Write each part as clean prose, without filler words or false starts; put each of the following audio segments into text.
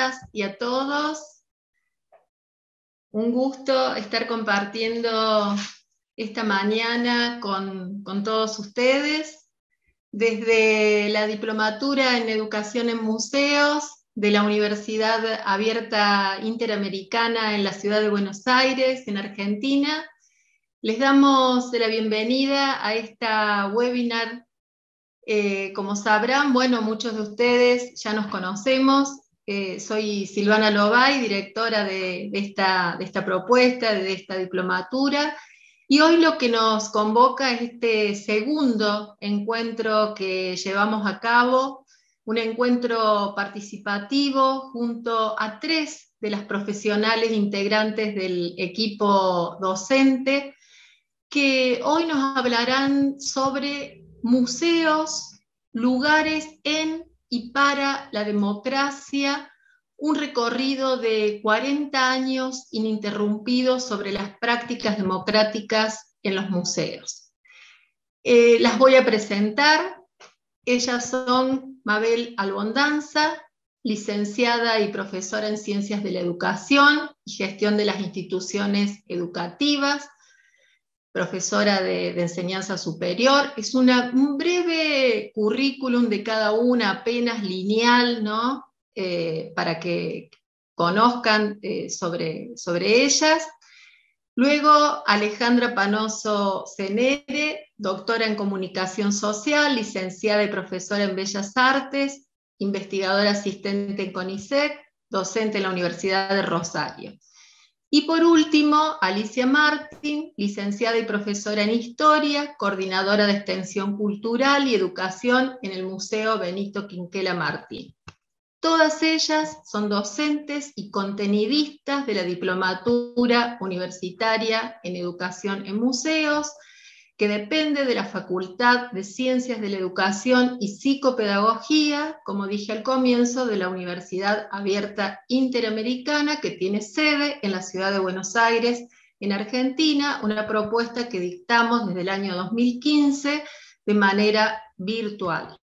todas y a todos. Un gusto estar compartiendo esta mañana con todos ustedes. Desde la Diplomatura en Educación en Museos de la Universidad Abierta Interamericana en la ciudad de Buenos Aires, en Argentina, les damos la bienvenida a esta webinar. Como sabrán, bueno, muchos de ustedes ya nos conocemos. Soy Silvana Lobay, directora de esta propuesta, de esta diplomatura, y hoy lo que nos convoca es este segundo encuentro que llevamos a cabo, un encuentro participativo junto a 3 de las profesionales integrantes del equipo docente, que hoy nos hablarán sobre museos, lugares en y para la democracia, un recorrido de 40 años ininterrumpidos sobre las prácticas democráticas en los museos. Las voy a presentar. Ellas son Mabel Albondanza, licenciada y profesora en Ciencias de la Educación y Gestión de las Instituciones Educativas, profesora de enseñanza superior. Es un breve currículum de cada una, apenas lineal, ¿no? Para que conozcan sobre ellas. Luego, Alejandra Panoso Cenere, doctora en Comunicación Social, licenciada y profesora en Bellas Artes, investigadora asistente en CONICET, docente en la Universidad de Rosario. Y por último, Alicia Martín, licenciada y profesora en Historia, coordinadora de Extensión Cultural y Educación en el Museo Benito Quinquela Martín. Todas ellas son docentes y contenidistas de la Diplomatura Universitaria en Educación en Museos, que depende de la Facultad de Ciencias de la Educación y Psicopedagogía, como dije al comienzo, de la Universidad Abierta Interamericana, que tiene sede en la ciudad de Buenos Aires, en Argentina, una propuesta que dictamos desde el año 2015 de manera virtual.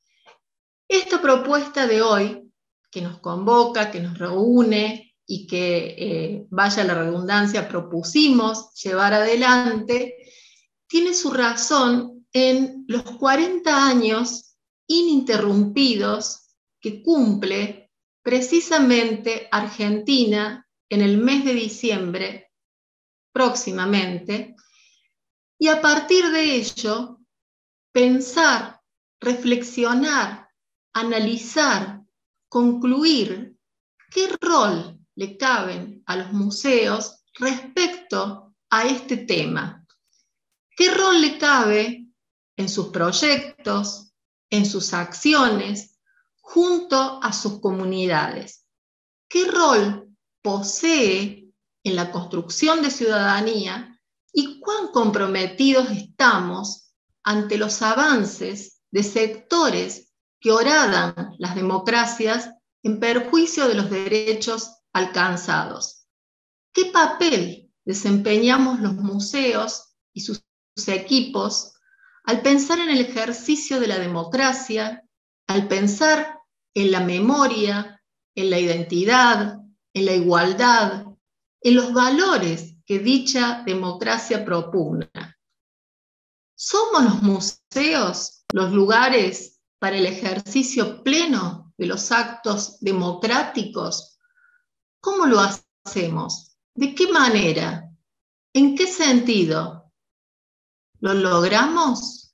Esta propuesta de hoy, que nos convoca, que nos reúne y que, vaya la redundancia, propusimos llevar adelante, tiene su razón en los 40 años ininterrumpidos que cumple precisamente Argentina en el mes de diciembre próximamente, y a partir de ello pensar, reflexionar, analizar, concluir qué rol le caben a los museos respecto a este tema. ¿Qué rol le cabe en sus proyectos, en sus acciones, junto a sus comunidades? ¿Qué rol posee en la construcción de ciudadanía y cuán comprometidos estamos ante los avances de sectores que horadan las democracias en perjuicio de los derechos alcanzados? ¿Qué papel desempeñamos los museos y sus equipos al pensar en el ejercicio de la democracia, al pensar en la memoria, en la identidad, en la igualdad, en los valores que dicha democracia propugna? ¿Somos los museos los lugares para el ejercicio pleno de los actos democráticos? ¿Cómo lo hacemos? ¿De qué manera? ¿En qué sentido? ¿Lo logramos?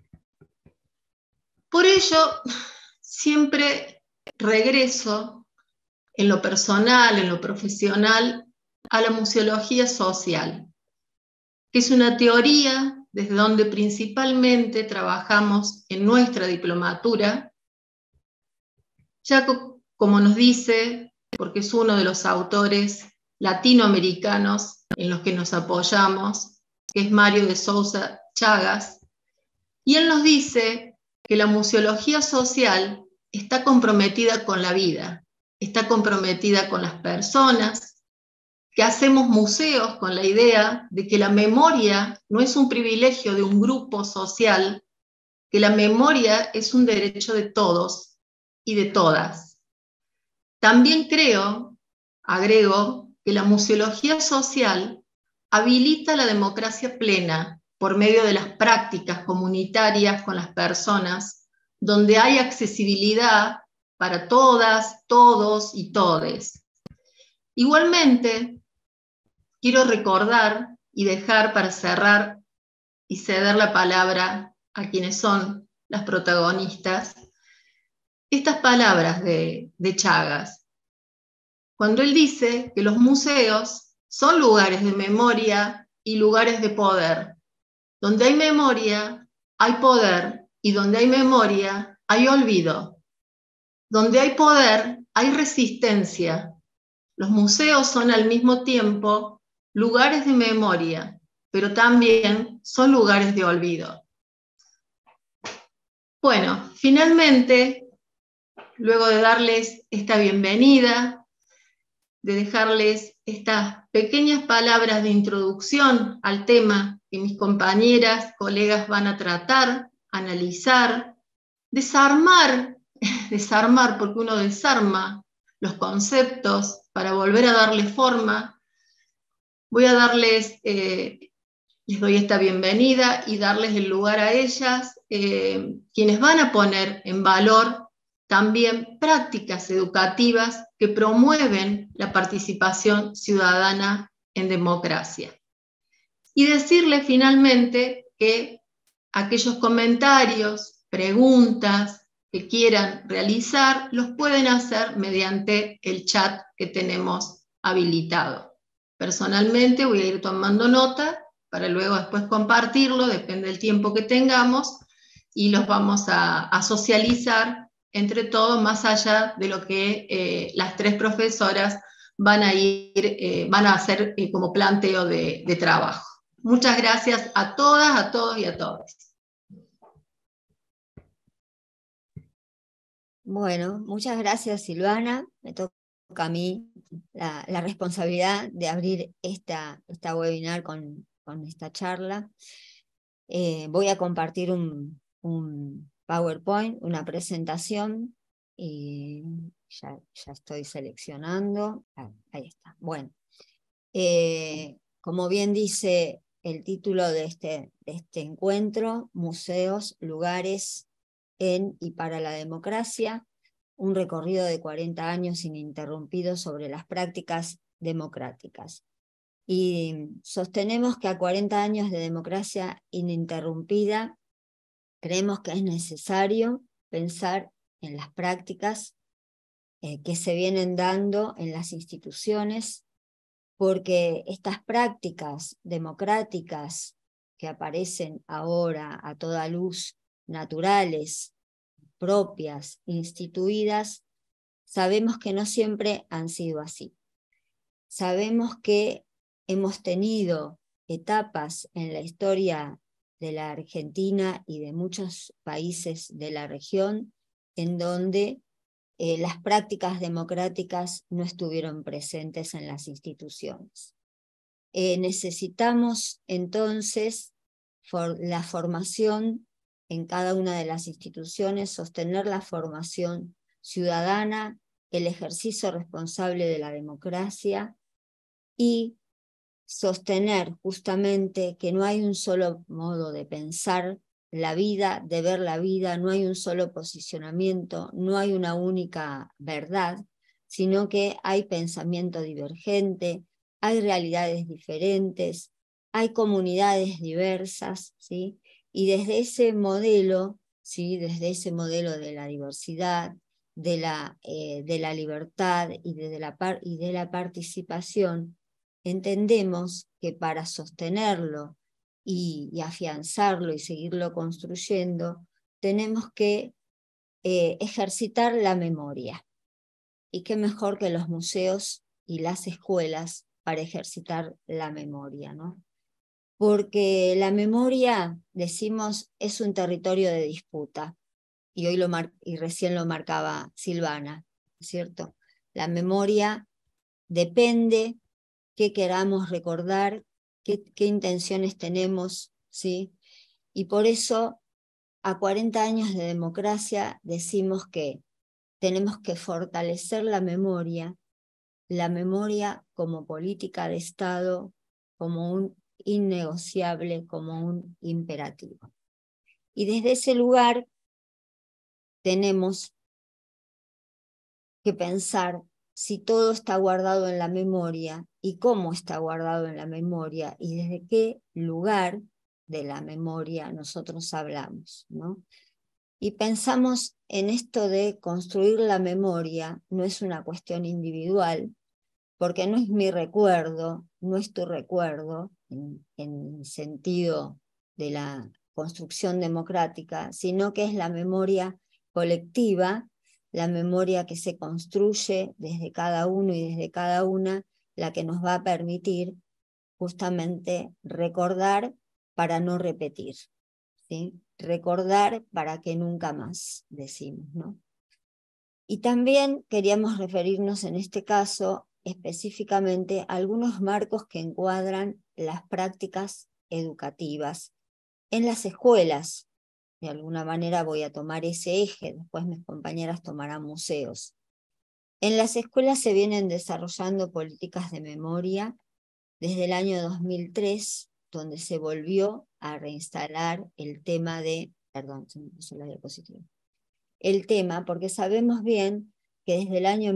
Por ello, siempre regreso en lo personal, en lo profesional, a la museología social, que es una teoría desde donde principalmente trabajamos en nuestra diplomatura, ya como nos dice, porque es uno de los autores latinoamericanos en los que nos apoyamos, que es Mario de Sousa Chagas, y él nos dice que la museología social está comprometida con la vida, está comprometida con las personas, que hacemos museos con la idea de que la memoria no es un privilegio de un grupo social, que la memoria es un derecho de todos y de todas. También agrego, que la museología social habilita la democracia plena por medio de las prácticas comunitarias con las personas, donde hay accesibilidad para todas, todos y todes. Igualmente, quiero recordar y dejar para cerrar y ceder la palabra a quienes son las protagonistas, estas palabras de Chagas, cuando él dice que los museos son lugares de memoria y lugares de poder. Donde hay memoria, hay poder, y donde hay memoria, hay olvido. Donde hay poder, hay resistencia. Los museos son al mismo tiempo lugares de memoria, pero también son lugares de olvido. Bueno, finalmente, luego de darles esta bienvenida, de dejarles estas pequeñas palabras de introducción al tema que mis compañeras, colegas van a tratar, analizar, desarmar, porque uno desarma los conceptos para volver a darle forma. Voy a darles, les doy esta bienvenida y darles el lugar a ellas, quienes van a poner en valor también prácticas educativas que promueven la participación ciudadana en democracia. Y decirles finalmente que aquellos comentarios, preguntas que quieran realizar, los pueden hacer mediante el chat que tenemos habilitado. Personalmente voy a ir tomando nota para luego después compartirlo, depende del tiempo que tengamos, y los vamos a socializar entre todos, más allá de lo que las tres profesoras van a hacer como planteo de trabajo. Muchas gracias a todas, a todos y a todas. Bueno, muchas gracias, Silvana. Me toca a mí la responsabilidad de abrir esta webinar con esta charla. Voy a compartir un PowerPoint, una presentación, y ya estoy seleccionando. Ahí está. Bueno, como bien dice el título de este encuentro, Museos, lugares en y para la democracia, un recorrido de 40 años ininterrumpido sobre las prácticas democráticas. Y sostenemos que a 40 años de democracia ininterrumpida, creemos que es necesario pensar en las prácticas que se vienen dando en las instituciones, porque estas prácticas democráticas que aparecen ahora a toda luz, naturales, propias, instituidas, sabemos que no siempre han sido así. Sabemos que hemos tenido etapas en la historia de la Argentina y de muchos países de la región en donde las prácticas democráticas no estuvieron presentes en las instituciones. Necesitamos entonces la formación en cada una de las instituciones, sostener la formación ciudadana, el ejercicio responsable de la democracia y sostener justamente que no hay un solo modo de pensar la vida, de ver la vida, no hay un solo posicionamiento, no hay una única verdad, sino que hay pensamiento divergente, hay realidades diferentes, hay comunidades diversas, ¿sí? Y desde ese modelo, ¿sí? Desde ese modelo de la diversidad, de la libertad y de la participación, entendemos que para sostenerlo y afianzarlo y seguirlo construyendo, tenemos que ejercitar la memoria. Y qué mejor que los museos y las escuelas para ejercitar la memoria, ¿no? Porque la memoria, decimos, es un territorio de disputa. Y hoy y recién lo marcaba Silvana, ¿cierto? La memoria depende qué queramos recordar, qué intenciones tenemos, ¿sí? Y por eso, a 40 años de democracia, decimos que tenemos que fortalecer la memoria como política de Estado, como un innegociable, como un imperativo. Y desde ese lugar tenemos que pensar si todo está guardado en la memoria y cómo está guardado en la memoria y desde qué lugar de la memoria nosotros hablamos, ¿no? Y pensamos en esto de construir la memoria, no es una cuestión individual, porque no es mi recuerdo, no es tu recuerdo, en el sentido de la construcción democrática, sino que es la memoria colectiva, la memoria que se construye desde cada uno y desde cada una, la que nos va a permitir justamente recordar para no repetir, ¿sí? Recordar para que nunca más, decimos, ¿no? Y también queríamos referirnos en este caso específicamente a algunos marcos que encuadran las prácticas educativas en las escuelas. De alguna manera voy a tomar ese eje, después mis compañeras tomarán museos. En las escuelas se vienen desarrollando políticas de memoria desde el año 2003, donde se volvió a reinstalar el tema de... Perdón, se me puso la diapositiva. El tema, porque sabemos bien que desde el año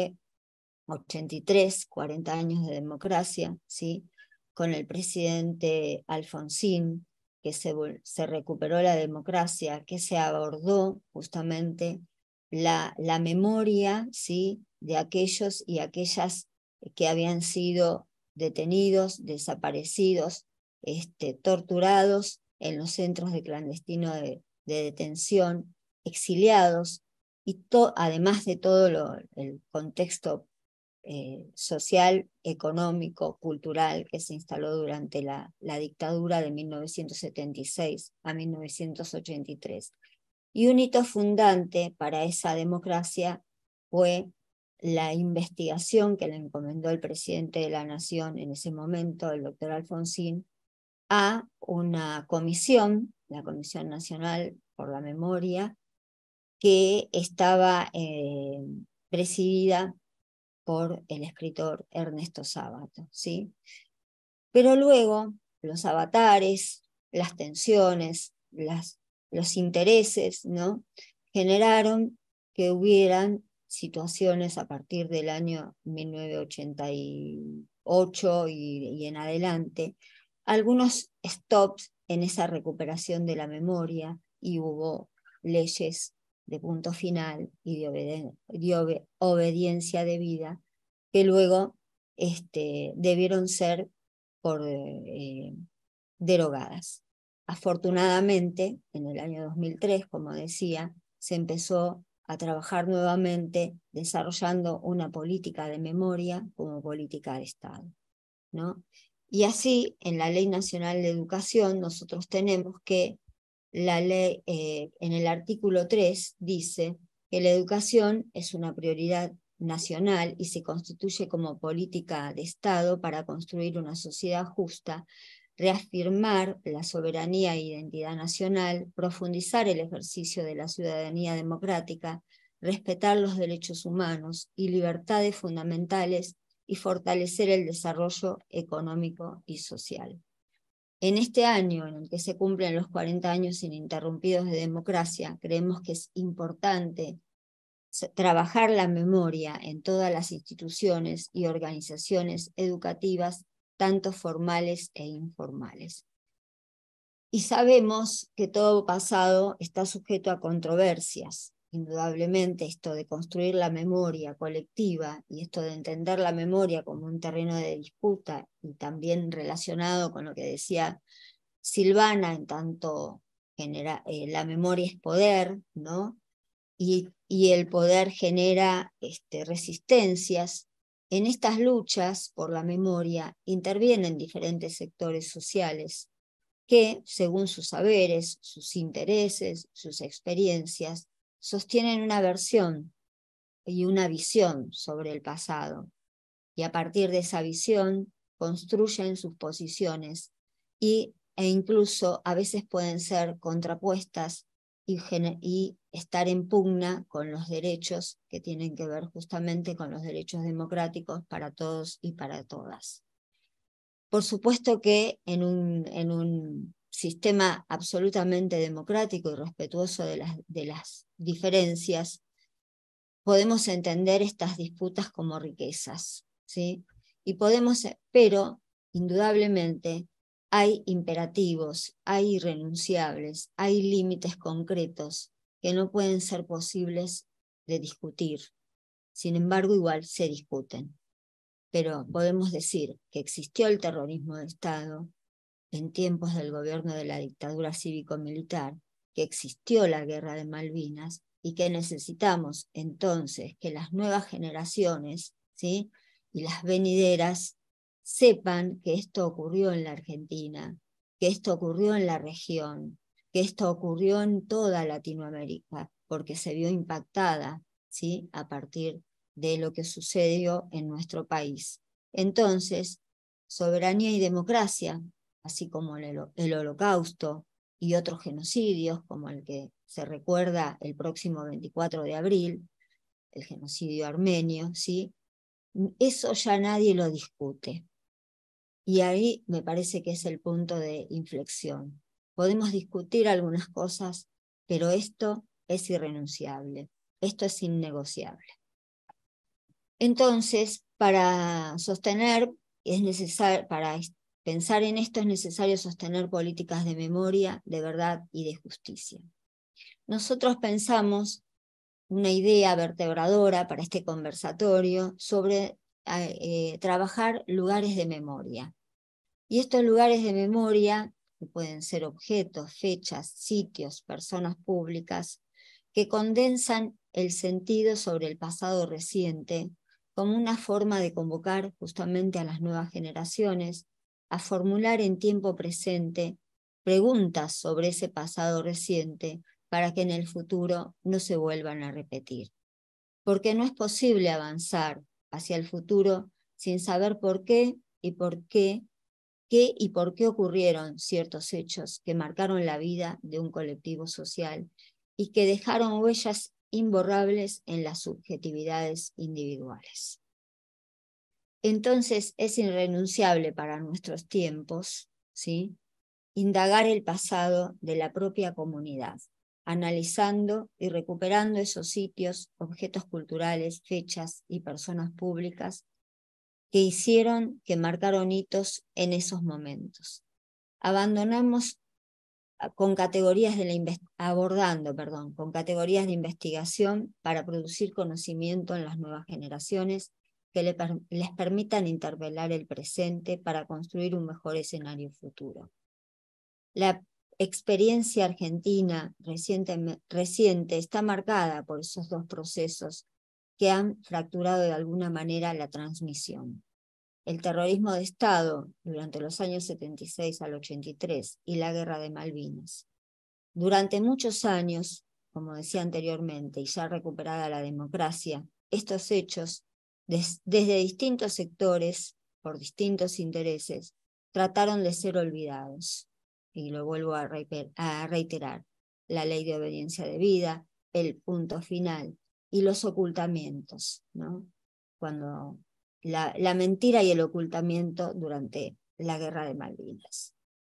1983, 40 años de democracia, ¿sí? Con el presidente Alfonsín, que se recuperó la democracia, que se abordó justamente la memoria, ¿sí? De aquellos y aquellas que habían sido detenidos, desaparecidos, torturados en los centros de clandestino de detención, exiliados, y además de todo el contexto social, económico, cultural que se instaló durante la dictadura de 1976 a 1983. Y un hito fundante para esa democracia fue la investigación que le encomendó el presidente de la Nación en ese momento, el doctor Alfonsín, a una comisión, la Comisión Nacional por la Memoria, que estaba presidida por el escritor Ernesto Sábato, ¿sí? Pero luego los avatares, las tensiones, los intereses, ¿no? Generaron que hubieran situaciones a partir del año 1988 y en adelante, algunos stops en esa recuperación de la memoria, y hubo leyes de punto final y de obediencia debida, que luego debieron ser derogadas. Afortunadamente, en el año 2003, como decía, se empezó a trabajar nuevamente desarrollando una política de memoria como política de Estado, ¿no? Y así, en la Ley Nacional de Educación, nosotros tenemos que la ley, en el artículo 3, dice que la educación es una prioridad nacional y se constituye como política de Estado para construir una sociedad justa, reafirmar la soberanía e identidad nacional, profundizar el ejercicio de la ciudadanía democrática, respetar los derechos humanos y libertades fundamentales y fortalecer el desarrollo económico y social. En este año en el que se cumplen los 40 años ininterrumpidos de democracia, creemos que es importante trabajar la memoria en todas las instituciones y organizaciones educativas, tanto formales e informales. Y sabemos que todo pasado está sujeto a controversias. Indudablemente esto de construir la memoria colectiva y esto de entender la memoria como un terreno de disputa, y también relacionado con lo que decía Silvana, en tanto la memoria es poder, ¿no? Y el poder genera resistencias. En estas luchas por la memoria intervienen diferentes sectores sociales que, según sus saberes, sus intereses, sus experiencias, sostienen una versión y una visión sobre el pasado, y a partir de esa visión construyen sus posiciones e incluso a veces pueden ser contrapuestas y estar en pugna con los derechos que tienen que ver justamente con los derechos democráticos para todos y para todas. Por supuesto que en un sistema absolutamente democrático y respetuoso de las diferencias, podemos entender estas disputas como riquezas, ¿sí? Pero indudablemente hay imperativos, hay irrenunciables, hay límites concretos que no pueden ser posibles de discutir. Sin embargo, igual se discuten. Pero podemos decir que existió el terrorismo de Estado en tiempos del gobierno de la dictadura cívico-militar, que existió la guerra de Malvinas y que necesitamos entonces que las nuevas generaciones, ¿sí?, y las venideras sepan que esto ocurrió en la Argentina, que esto ocurrió en la región, que esto ocurrió en toda Latinoamérica, porque se vio impactada, ¿sí?, a partir de lo que sucedió en nuestro país. Entonces, soberanía y democracia, así como el Holocausto y otros genocidios, como el que se recuerda el próximo 24 de abril, el genocidio armenio, ¿sí? Eso ya nadie lo discute. Y ahí me parece que es el punto de inflexión. Podemos discutir algunas cosas, pero esto es irrenunciable, esto es innegociable. Entonces, para pensar en esto es necesario sostener políticas de memoria, de verdad y de justicia. Nosotros pensamos una idea vertebradora para este conversatorio sobre trabajar lugares de memoria. Y estos lugares de memoria, que pueden ser objetos, fechas, sitios, personas públicas, que condensan el sentido sobre el pasado reciente como una forma de convocar justamente a las nuevas generaciones a formular en tiempo presente preguntas sobre ese pasado reciente para que en el futuro no se vuelvan a repetir. Porque no es posible avanzar hacia el futuro sin saber por qué y por qué ocurrieron ciertos hechos que marcaron la vida de un colectivo social y que dejaron huellas imborrables en las subjetividades individuales. Entonces es irrenunciable para nuestros tiempos, ¿sí?, indagar el pasado de la propia comunidad, analizando y recuperando esos sitios, objetos culturales, fechas y personas públicas que marcaron hitos en esos momentos. Con categorías de investigación para producir conocimiento en las nuevas generaciones que les permitan interpelar el presente para construir un mejor escenario futuro. La experiencia argentina reciente está marcada por esos dos procesos que han fracturado de alguna manera la transmisión. El terrorismo de Estado durante los años 76 al 83 y la guerra de Malvinas. Durante muchos años, como decía anteriormente, y ya recuperada la democracia, estos hechos, desde distintos sectores, por distintos intereses, trataron de ser olvidados. Y lo vuelvo a reiterar, la ley de obediencia debida, el punto final y los ocultamientos, ¿no? Cuando la mentira y el ocultamiento durante la guerra de Malvinas.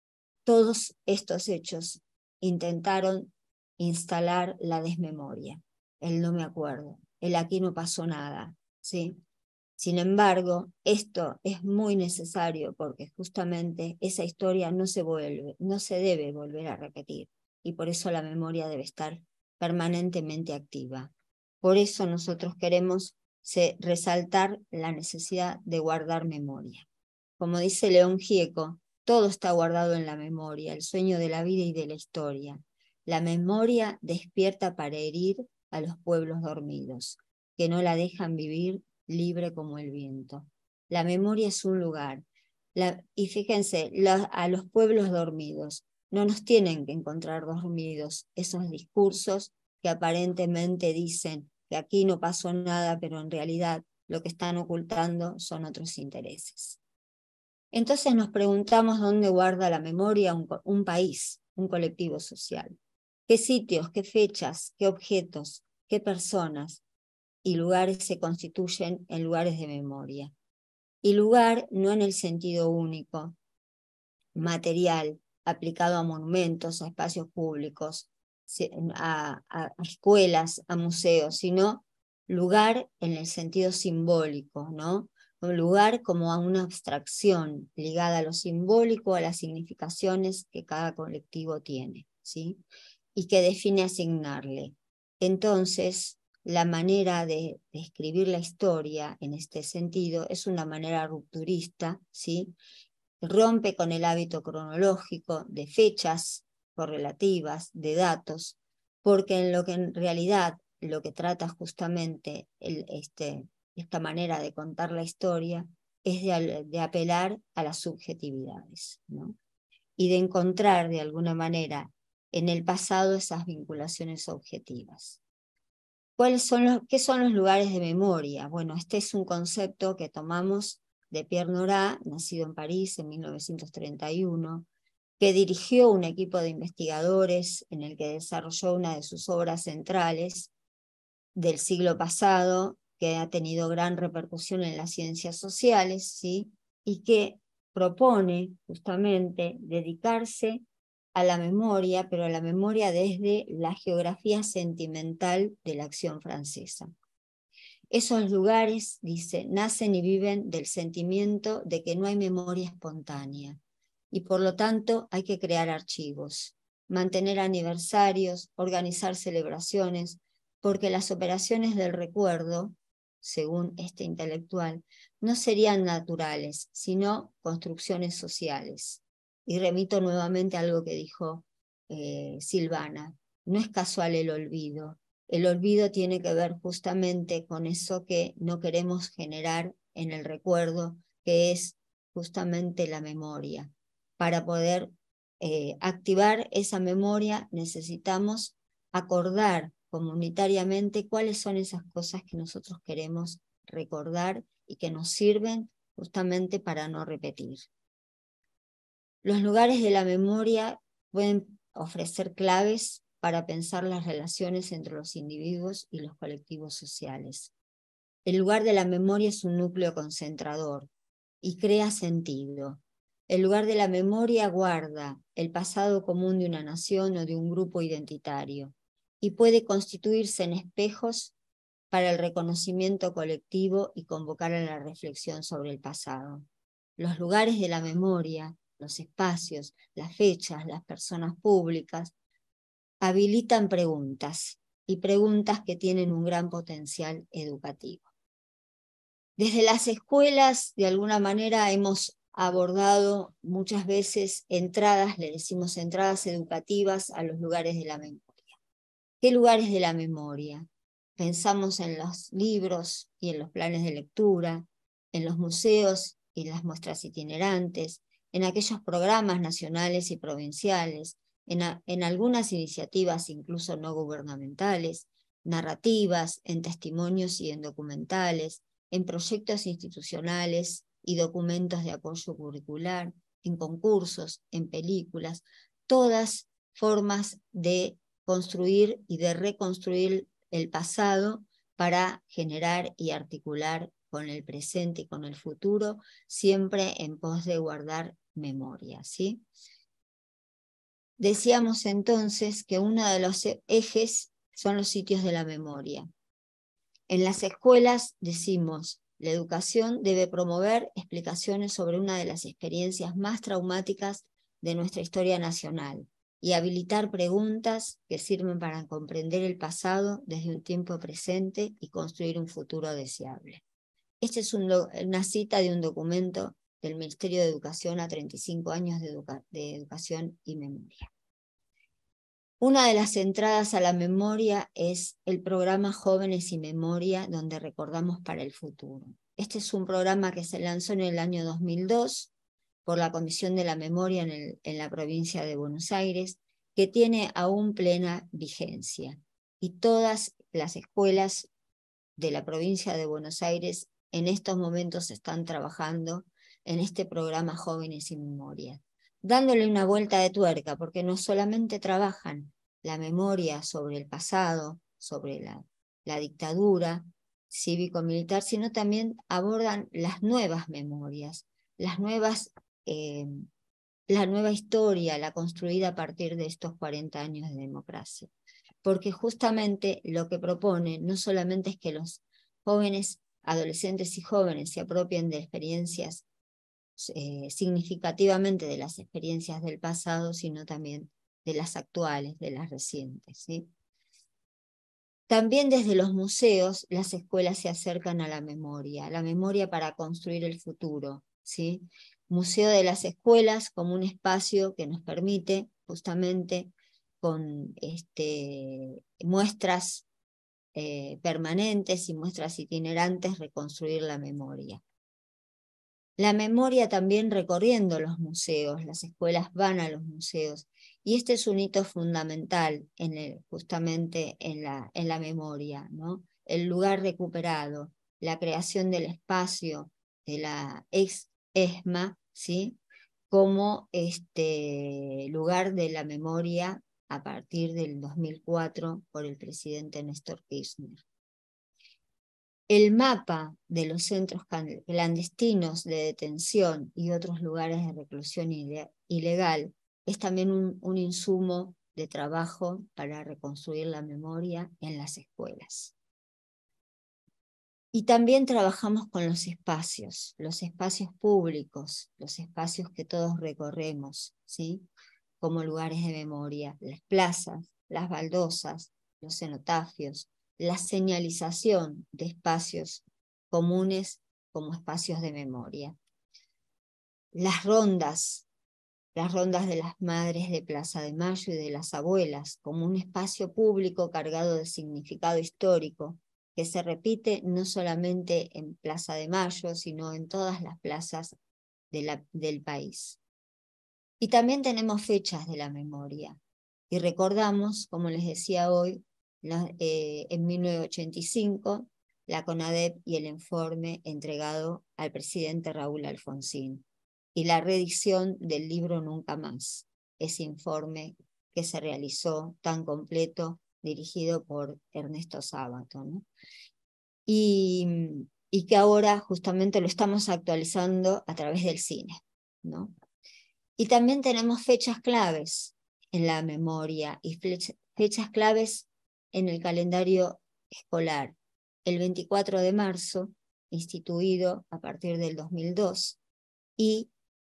Todos estos hechos intentaron instalar la desmemoria, el no me acuerdo, el aquí no pasó nada, ¿sí? Sin embargo, esto es muy necesario porque justamente esa historia no se debe volver a repetir y por eso la memoria debe estar permanentemente activa. Por eso nosotros queremos resaltar la necesidad de guardar memoria. Como dice León Gieco, todo está guardado en la memoria, el sueño de la vida y de la historia. La memoria despierta para herir a los pueblos dormidos, que no la dejan vivir libre como el viento. La memoria es un lugar. Y fíjense, a los pueblos dormidos no nos tienen que encontrar dormidos esos discursos que aparentemente dicen que aquí no pasó nada, pero en realidad lo que están ocultando son otros intereses. Entonces nos preguntamos dónde guarda la memoria un país, un colectivo social. qué sitios, qué fechas, qué objetos, qué personas y lugares se constituyen en lugares de memoria. Y lugar no en el sentido único, material, aplicado a monumentos, a espacios públicos, a escuelas, a museos, sino lugar en el sentido simbólico, ¿no? Un lugar como a una abstracción ligada a lo simbólico, a las significaciones que cada colectivo tiene, ¿sí? Y que define asignarle. Entonces, la manera de escribir la historia en este sentido es una manera rupturista, ¿sí? Rompe con el hábito cronológico de fechas correlativas, de datos, porque en realidad lo que trata justamente esta manera de contar la historia es de apelar a las subjetividades, ¿no? Y de encontrar de alguna manera en el pasado esas vinculaciones objetivas. ¿Qué son los lugares de memoria? Bueno, este es un concepto que tomamos de Pierre Nora, nacido en París en 1931, que dirigió un equipo de investigadores en el que desarrolló una de sus obras centrales del siglo pasado, que ha tenido gran repercusión en las ciencias sociales, ¿sí? Y que propone justamente dedicarse a la memoria, pero a la memoria desde la geografía sentimental de la acción francesa. Esos lugares, dice, nacen y viven del sentimiento de que no hay memoria espontánea y por lo tanto hay que crear archivos, mantener aniversarios, organizar celebraciones, porque las operaciones del recuerdo, según este intelectual, no serían naturales, sino construcciones sociales. Y remito nuevamente a algo que dijo Silvana, no es casual el olvido. El olvido tiene que ver justamente con eso que no queremos generar en el recuerdo, que es justamente la memoria. Para poder activar esa memoria necesitamos acordar comunitariamente cuáles son esas cosas que nosotros queremos recordar y que nos sirven justamente para no repetir. Los lugares de la memoria pueden ofrecer claves para pensar las relaciones entre los individuos y los colectivos sociales. El lugar de la memoria es un núcleo concentrador y crea sentido. El lugar de la memoria guarda el pasado común de una nación o de un grupo identitario y puede constituirse en espejos para el reconocimiento colectivo y convocar a la reflexión sobre el pasado. Los lugares de la memoria, los espacios, las fechas, las personas públicas, habilitan preguntas y preguntas que tienen un gran potencial educativo. Desde las escuelas, de alguna manera, hemos abordado muchas veces entradas, le decimos entradas educativas a los lugares de la memoria. ¿Qué lugares de la memoria? Pensamos en los libros y en los planes de lectura, en los museos y las muestras itinerantes, en aquellos programas nacionales y provinciales, en algunas iniciativas incluso no gubernamentales, narrativas, en testimonios y en documentales, en proyectos institucionales y documentos de apoyo curricular, en concursos, en películas, todas formas de construir y de reconstruir el pasado para generar y articular con el presente y con el futuro, siempre en pos de guardar memoria, ¿sí? Decíamos entonces que uno de los ejes son los sitios de la memoria. En las escuelas decimos, la educación debe promover explicaciones sobre una de las experiencias más traumáticas de nuestra historia nacional y habilitar preguntas que sirven para comprender el pasado desde un tiempo presente y construir un futuro deseable. Esta es una cita de un documento del Ministerio de Educación a 35 años de educación y memoria. Una de las entradas a la memoria es el programa Jóvenes y Memoria, donde recordamos para el futuro. Este es un programa que se lanzó en el año 2002 por la Comisión de la Memoria en la provincia de Buenos Aires, que tiene aún plena vigencia. Y todas las escuelas de la provincia de Buenos Aires en estos momentos están trabajando en este programa Jóvenes y Memoria, dándole una vuelta de tuerca, porque no solamente trabajan la memoria sobre el pasado, sobre la dictadura cívico-militar, sino también abordan las nuevas memorias, las nuevas, la nueva historia, la construida a partir de estos 40 años de democracia. Porque justamente lo que propone no solamente es que los jóvenes, adolescentes y jóvenes se apropien de experiencias significativamente de las experiencias del pasado, sino también de las actuales, de las recientes, ¿sí? También desde los museos las escuelas se acercan a la memoria para construir el futuro, ¿sí? Museo de las escuelas como un espacio que nos permite justamente con muestras permanentes y muestras itinerantes reconstruir la memoria. La memoria también recorriendo los museos, las escuelas van a los museos, y este es un hito fundamental justamente en la memoria, ¿no? El lugar recuperado, la creación del espacio de la ex-ESMA, ¿sí? Como lugar de la memoria a partir del 2004 por el presidente Néstor Kirchner. El mapa de los centros clandestinos de detención y otros lugares de reclusión ilegal es también un insumo de trabajo para reconstruir la memoria en las escuelas. Y también trabajamos con los espacios públicos, los espacios que todos recorremos, ¿sí? Como lugares de memoria, las plazas, las baldosas, los cenotafios, la señalización de espacios comunes como espacios de memoria. Las rondas de las madres de Plaza de Mayo y de las abuelas, como un espacio público cargado de significado histórico, que se repite no solamente en Plaza de Mayo, sino en todas las plazas del país. Y también tenemos fechas de la memoria. Y recordamos, como les decía hoy, en 1985, la CONADEP y el informe entregado al presidente Raúl Alfonsín, y la reedición del libro Nunca Más, ese informe que se realizó tan completo, dirigido por Ernesto Sábato, ¿no? Y que ahora justamente lo estamos actualizando a través del cine, ¿no? Y también tenemos fechas claves en la memoria y fechas claves en el calendario escolar. El 24 de marzo, instituido a partir del 2002, y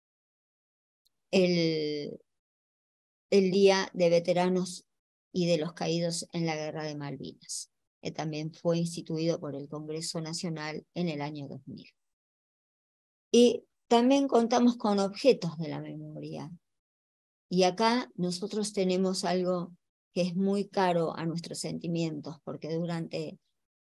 el Día de Veteranos y de los Caídos en la Guerra de Malvinas, que también fue instituido por el Congreso Nacional en el año 2000. Y también contamos con objetos de la memoria. Y acá nosotros tenemos algo que es muy caro a nuestros sentimientos, porque durante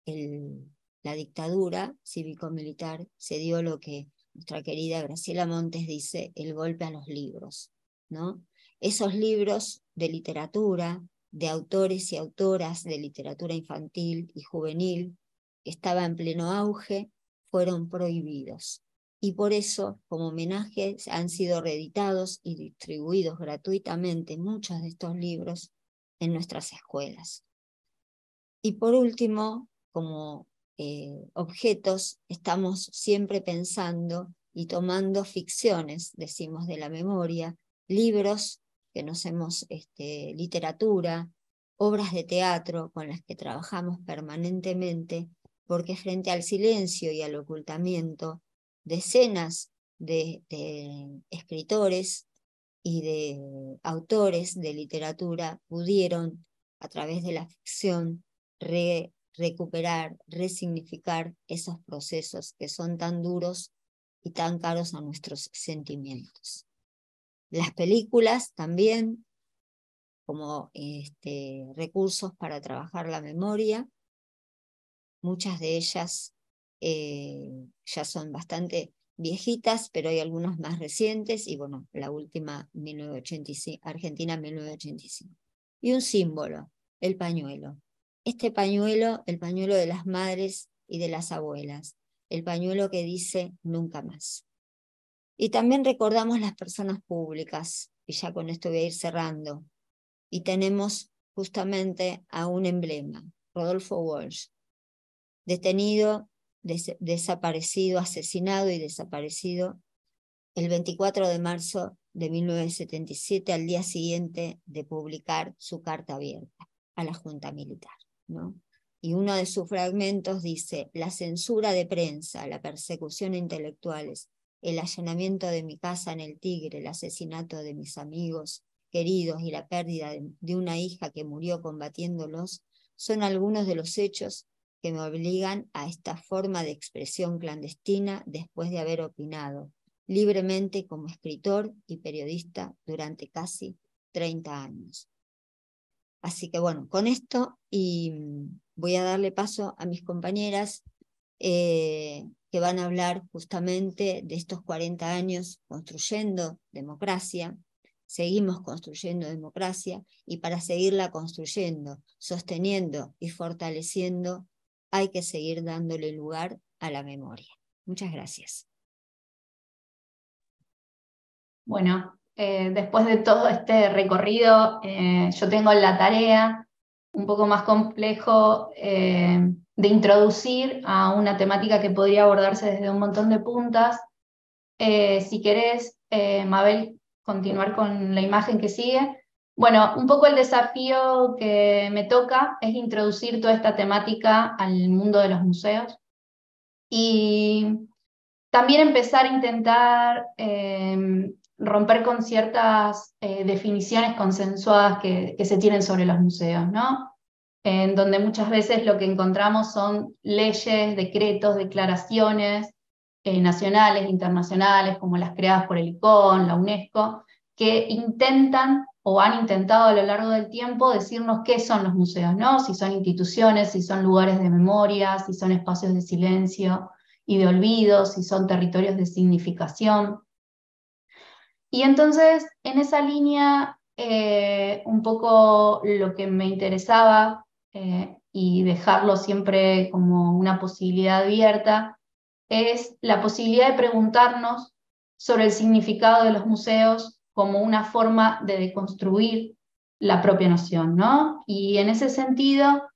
la dictadura cívico-militar se dio lo que nuestra querida Graciela Montes dice, el golpe a los libros, ¿no? Esos libros de literatura, de autores y autoras de literatura infantil y juvenil, que estaba en pleno auge, fueron prohibidos. Y por eso, como homenaje, han sido reeditados y distribuidos gratuitamente muchos de estos libros en nuestras escuelas. Y por último, como objetos, estamos siempre pensando y tomando ficciones, decimos, de la memoria, libros que nos hemos, literatura, obras de teatro con las que trabajamos permanentemente, porque frente al silencio y al ocultamiento, decenas de escritores y de autores de literatura pudieron, a través de la ficción, recuperar, resignificar esos procesos que son tan duros y tan caros a nuestros sentimientos. Las películas también, como recursos para trabajar la memoria, muchas de ellas ya son bastante viejitas, pero hay algunas más recientes, y bueno, la última, 1985, Argentina 1985. Y un símbolo, el pañuelo. Este pañuelo, el pañuelo de las madres y de las abuelas, el pañuelo que dice nunca más. Y también recordamos las personas públicas, y ya con esto voy a ir cerrando. Y tenemos justamente a un emblema, Rodolfo Walsh, detenido, desaparecido, asesinado y desaparecido el 24 de marzo de 1977, al día siguiente de publicar su carta abierta a la Junta Militar, ¿no? Y uno de sus fragmentos dice: la censura de prensa, la persecución a intelectuales, el allanamiento de mi casa en el Tigre, el asesinato de mis amigos queridos y la pérdida de una hija que murió combatiéndolos, son algunos de los hechos que me obligan a esta forma de expresión clandestina después de haber opinado libremente como escritor y periodista durante casi 30 años. Así que bueno, con esto voy a darle paso a mis compañeras que van a hablar justamente de estos 40 años construyendo democracia. Seguimos construyendo democracia, y para seguirla construyendo, sosteniendo y fortaleciendo, hay que seguir dándole lugar a la memoria. Muchas gracias. Bueno, después de todo este recorrido, yo tengo la tarea un poco más complejo de introducir a una temática que podría abordarse desde un montón de puntas. Si querés, Mabel, continuar con la imagen que sigue. Bueno, un poco el desafío que me toca es introducir toda esta temática al mundo de los museos y también empezar a intentar romper con ciertas definiciones consensuadas que se tienen sobre los museos, ¿no? En donde muchas veces lo que encontramos son leyes, decretos, declaraciones nacionales, internacionales, como las creadas por el ICON, la UNESCO, que intentan o han intentado a lo largo del tiempo decirnos qué son los museos, ¿no? Si son instituciones, si son lugares de memoria, si son espacios de silencio y de olvido, si son territorios de significación. Y entonces, en esa línea, un poco lo que me interesaba, y dejarlo siempre como una posibilidad abierta, es la posibilidad de preguntarnos sobre el significado de los museos como una forma de deconstruir la propia noción, ¿no? Y en ese sentido,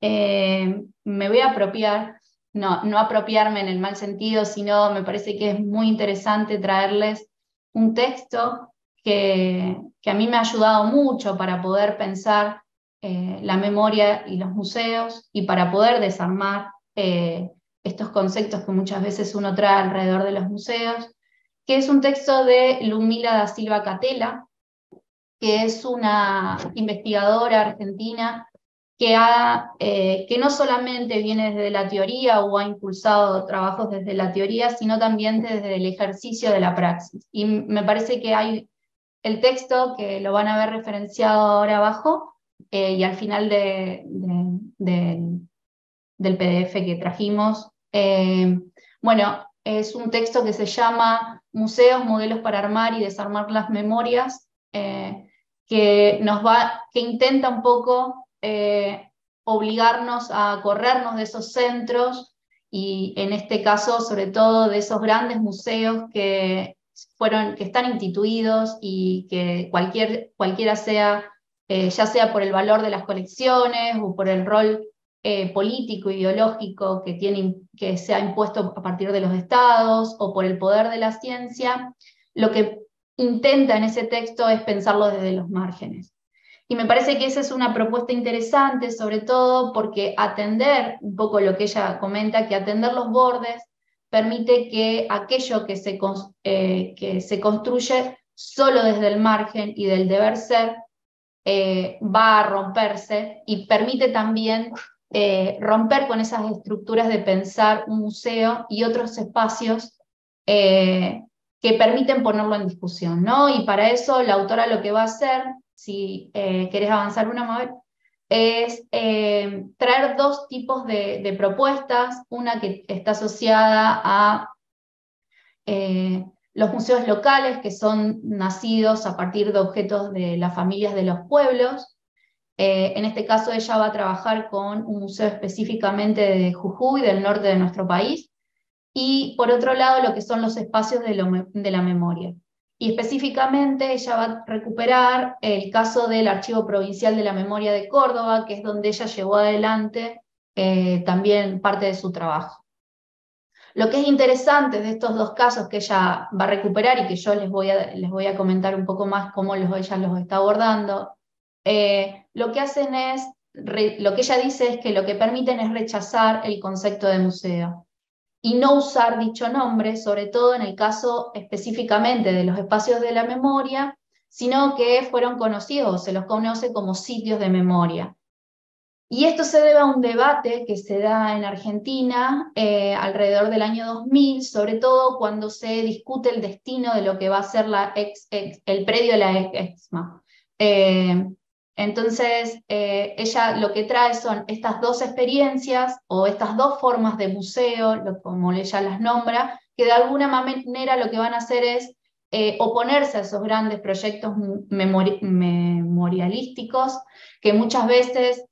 me voy a apropiar, no apropiarme en el mal sentido, sino me parece que es muy interesante traerles un texto que a mí me ha ayudado mucho para poder pensar la memoria y los museos, y para poder desarmar estos conceptos que muchas veces uno trae alrededor de los museos, que es un texto de Ludmila da Silva Catela, que es una investigadora argentina que no solamente viene desde la teoría o ha impulsado trabajos desde la teoría, sino también desde el ejercicio de la praxis. Y me parece que hay el texto, que lo van a ver referenciado ahora abajo, y al final del PDF que trajimos. Bueno, es un texto que se llama Museos, modelos para armar y desarmar las memorias, que intenta un poco obligarnos a corrernos de esos centros, y en este caso sobre todo de esos grandes museos que están instituidos, y que cualquiera sea, ya sea por el valor de las colecciones o por el rol político, ideológico que se ha impuesto a partir de los estados, o por el poder de la ciencia, lo que intenta en ese texto es pensarlo desde los márgenes. Y me parece que esa es una propuesta interesante, sobre todo porque atender un poco lo que ella comenta, que atender los bordes permite que aquello que se construye solo desde el margen y del deber ser va a romperse, y permite también romper con esas estructuras de pensar un museo y otros espacios que permiten ponerlo en discusión, ¿no? Y para eso la autora lo que va a hacer, si querés avanzar una, Mabel, es traer dos tipos de propuestas, una que está asociada a los museos locales, que son nacidos a partir de objetos de las familias de los pueblos. En este caso ella va a trabajar con un museo específicamente de Jujuy, del norte de nuestro país, y por otro lado lo que son los espacios de la memoria. y específicamente ella va a recuperar el caso del Archivo Provincial de la Memoria de Córdoba, que es donde ella llevó adelante también parte de su trabajo. Lo que es interesante de estos dos casos que ella va a recuperar y que yo les voy a comentar un poco más cómo ella los está abordando, lo que hacen es, lo que ella dice es que lo que permiten es rechazar el concepto de museo y no usar dicho nombre, sobre todo en el caso específicamente de los espacios de la memoria, sino que fueron conocidos, se los conoce como sitios de memoria. Y esto se debe a un debate que se da en Argentina alrededor del año 2000, sobre todo cuando se discute el destino de lo que va a ser el predio de la EXMA. Entonces, ella lo que trae son estas dos experiencias o estas dos formas de museo, como ella las nombra, que de alguna manera lo que van a hacer es oponerse a esos grandes proyectos memorialísticos, que muchas veces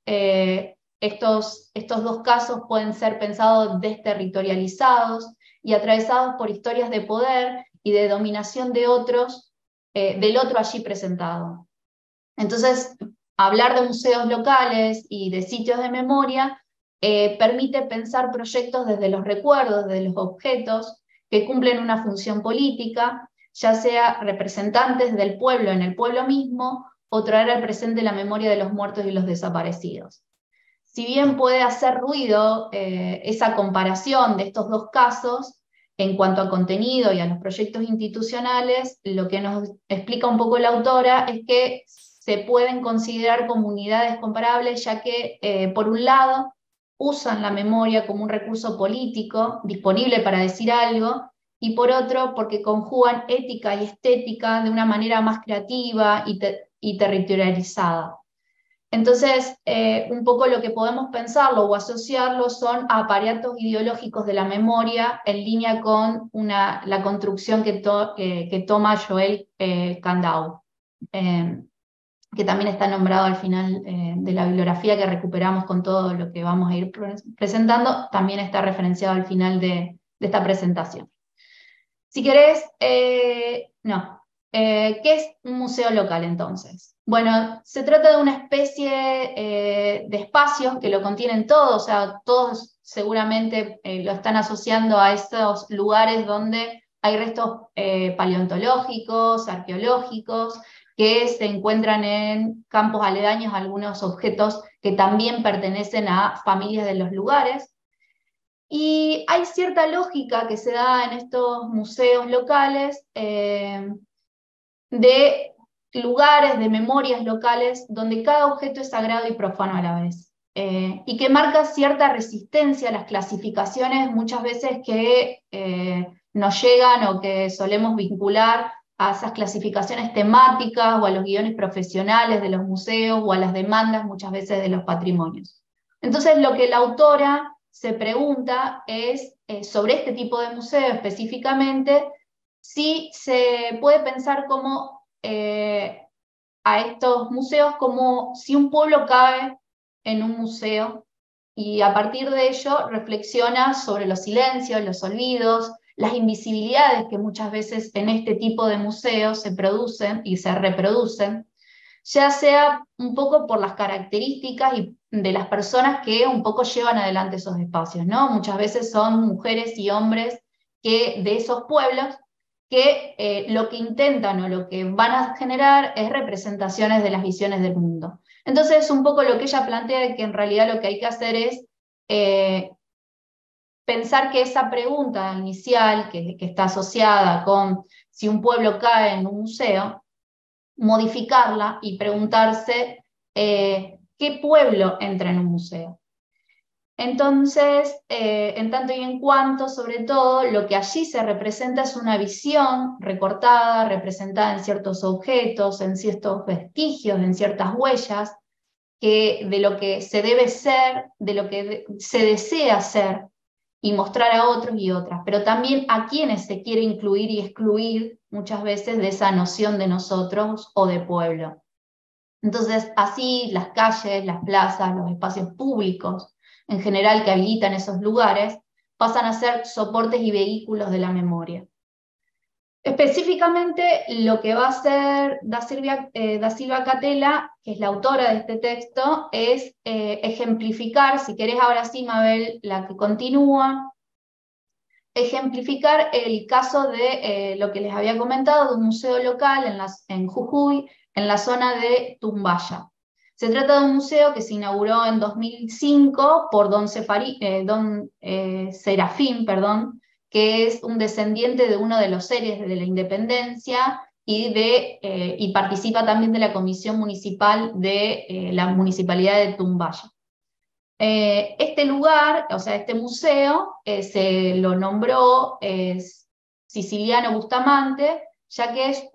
estos dos casos pueden ser pensados desterritorializados y atravesados por historias de poder y de dominación de otros, del otro allí presentado. Entonces, hablar de museos locales y de sitios de memoria permite pensar proyectos desde los recuerdos, desde los objetos que cumplen una función política, ya sea representantes del pueblo en el pueblo mismo, o traer al presente la memoria de los muertos y los desaparecidos. Si bien puede hacer ruido esa comparación de estos dos casos, en cuanto a contenido y a los proyectos institucionales, lo que nos explica un poco la autora es que se pueden considerar como unidades comparables, ya que, por un lado, usan la memoria como un recurso político disponible para decir algo, y por otro, porque conjugan ética y estética de una manera más creativa y territorializada. Entonces, un poco lo que podemos pensarlo o asociarlo son aparatos ideológicos de la memoria en línea con la construcción que toma Joel Kandau, que también está nombrado al final de la bibliografía que recuperamos con todo lo que vamos a ir presentando, también está referenciado al final de esta presentación. Si querés, ¿qué es un museo local entonces? Bueno, se trata de una especie de espacios que lo contienen todo, o sea, todos seguramente lo están asociando a esos lugares donde hay restos paleontológicos, arqueológicos, que se encuentran en campos aledaños a algunos objetos que también pertenecen a familias de los lugares. Y hay cierta lógica que se da en estos museos locales de lugares, de memorias locales, donde cada objeto es sagrado y profano a la vez. Y que marca cierta resistencia a las clasificaciones muchas veces que nos llegan o que solemos vincular a esas clasificaciones temáticas o a los guiones profesionales de los museos o a las demandas muchas veces de los patrimonios. Entonces lo que la autora se pregunta es, sobre este tipo de museo específicamente, si se puede pensar como a estos museos como si un pueblo cabe en un museo, y a partir de ello reflexiona sobre los silencios, los olvidos, las invisibilidades que muchas veces en este tipo de museos se producen y se reproducen, ya sea un poco por las características de las personas que un poco llevan adelante esos espacios, ¿no? Muchas veces son mujeres y hombres de esos pueblos que lo que intentan o lo que van a generar es representaciones de las visiones del mundo. Entonces, un poco lo que ella plantea, que en realidad lo que hay que hacer es pensar que esa pregunta inicial, que está asociada con si un pueblo cae en un museo, modificarla y preguntarse qué pueblo entra en un museo. Entonces, en tanto y en cuanto, sobre todo, lo que allí se representa es una visión recortada, representada en ciertos objetos, en ciertos vestigios, en ciertas huellas, de lo que se debe ser, de lo que se desea ser, y mostrar a otros y otras, pero también a quienes se quiere incluir y excluir muchas veces de esa noción de nosotros o de pueblo. Entonces, así las calles, las plazas, los espacios públicos, en general que habilitan esos lugares, pasan a ser soportes y vehículos de la memoria. Específicamente lo que va a hacer Da Silva Catela, que es la autora de este texto, es ejemplificar, si querés ahora sí, Mabel, la que continúa, ejemplificar el caso de lo que les había comentado, de un museo local en Jujuy, en la zona de Tumbaya. Se trata de un museo que se inauguró en 2005 por don Serafín, que es un descendiente de uno de los seres de la independencia y participa también de la comisión municipal de la municipalidad de Tumbaya. Este lugar, o sea, este museo, se lo nombró Siciliano Bustamante, ya que es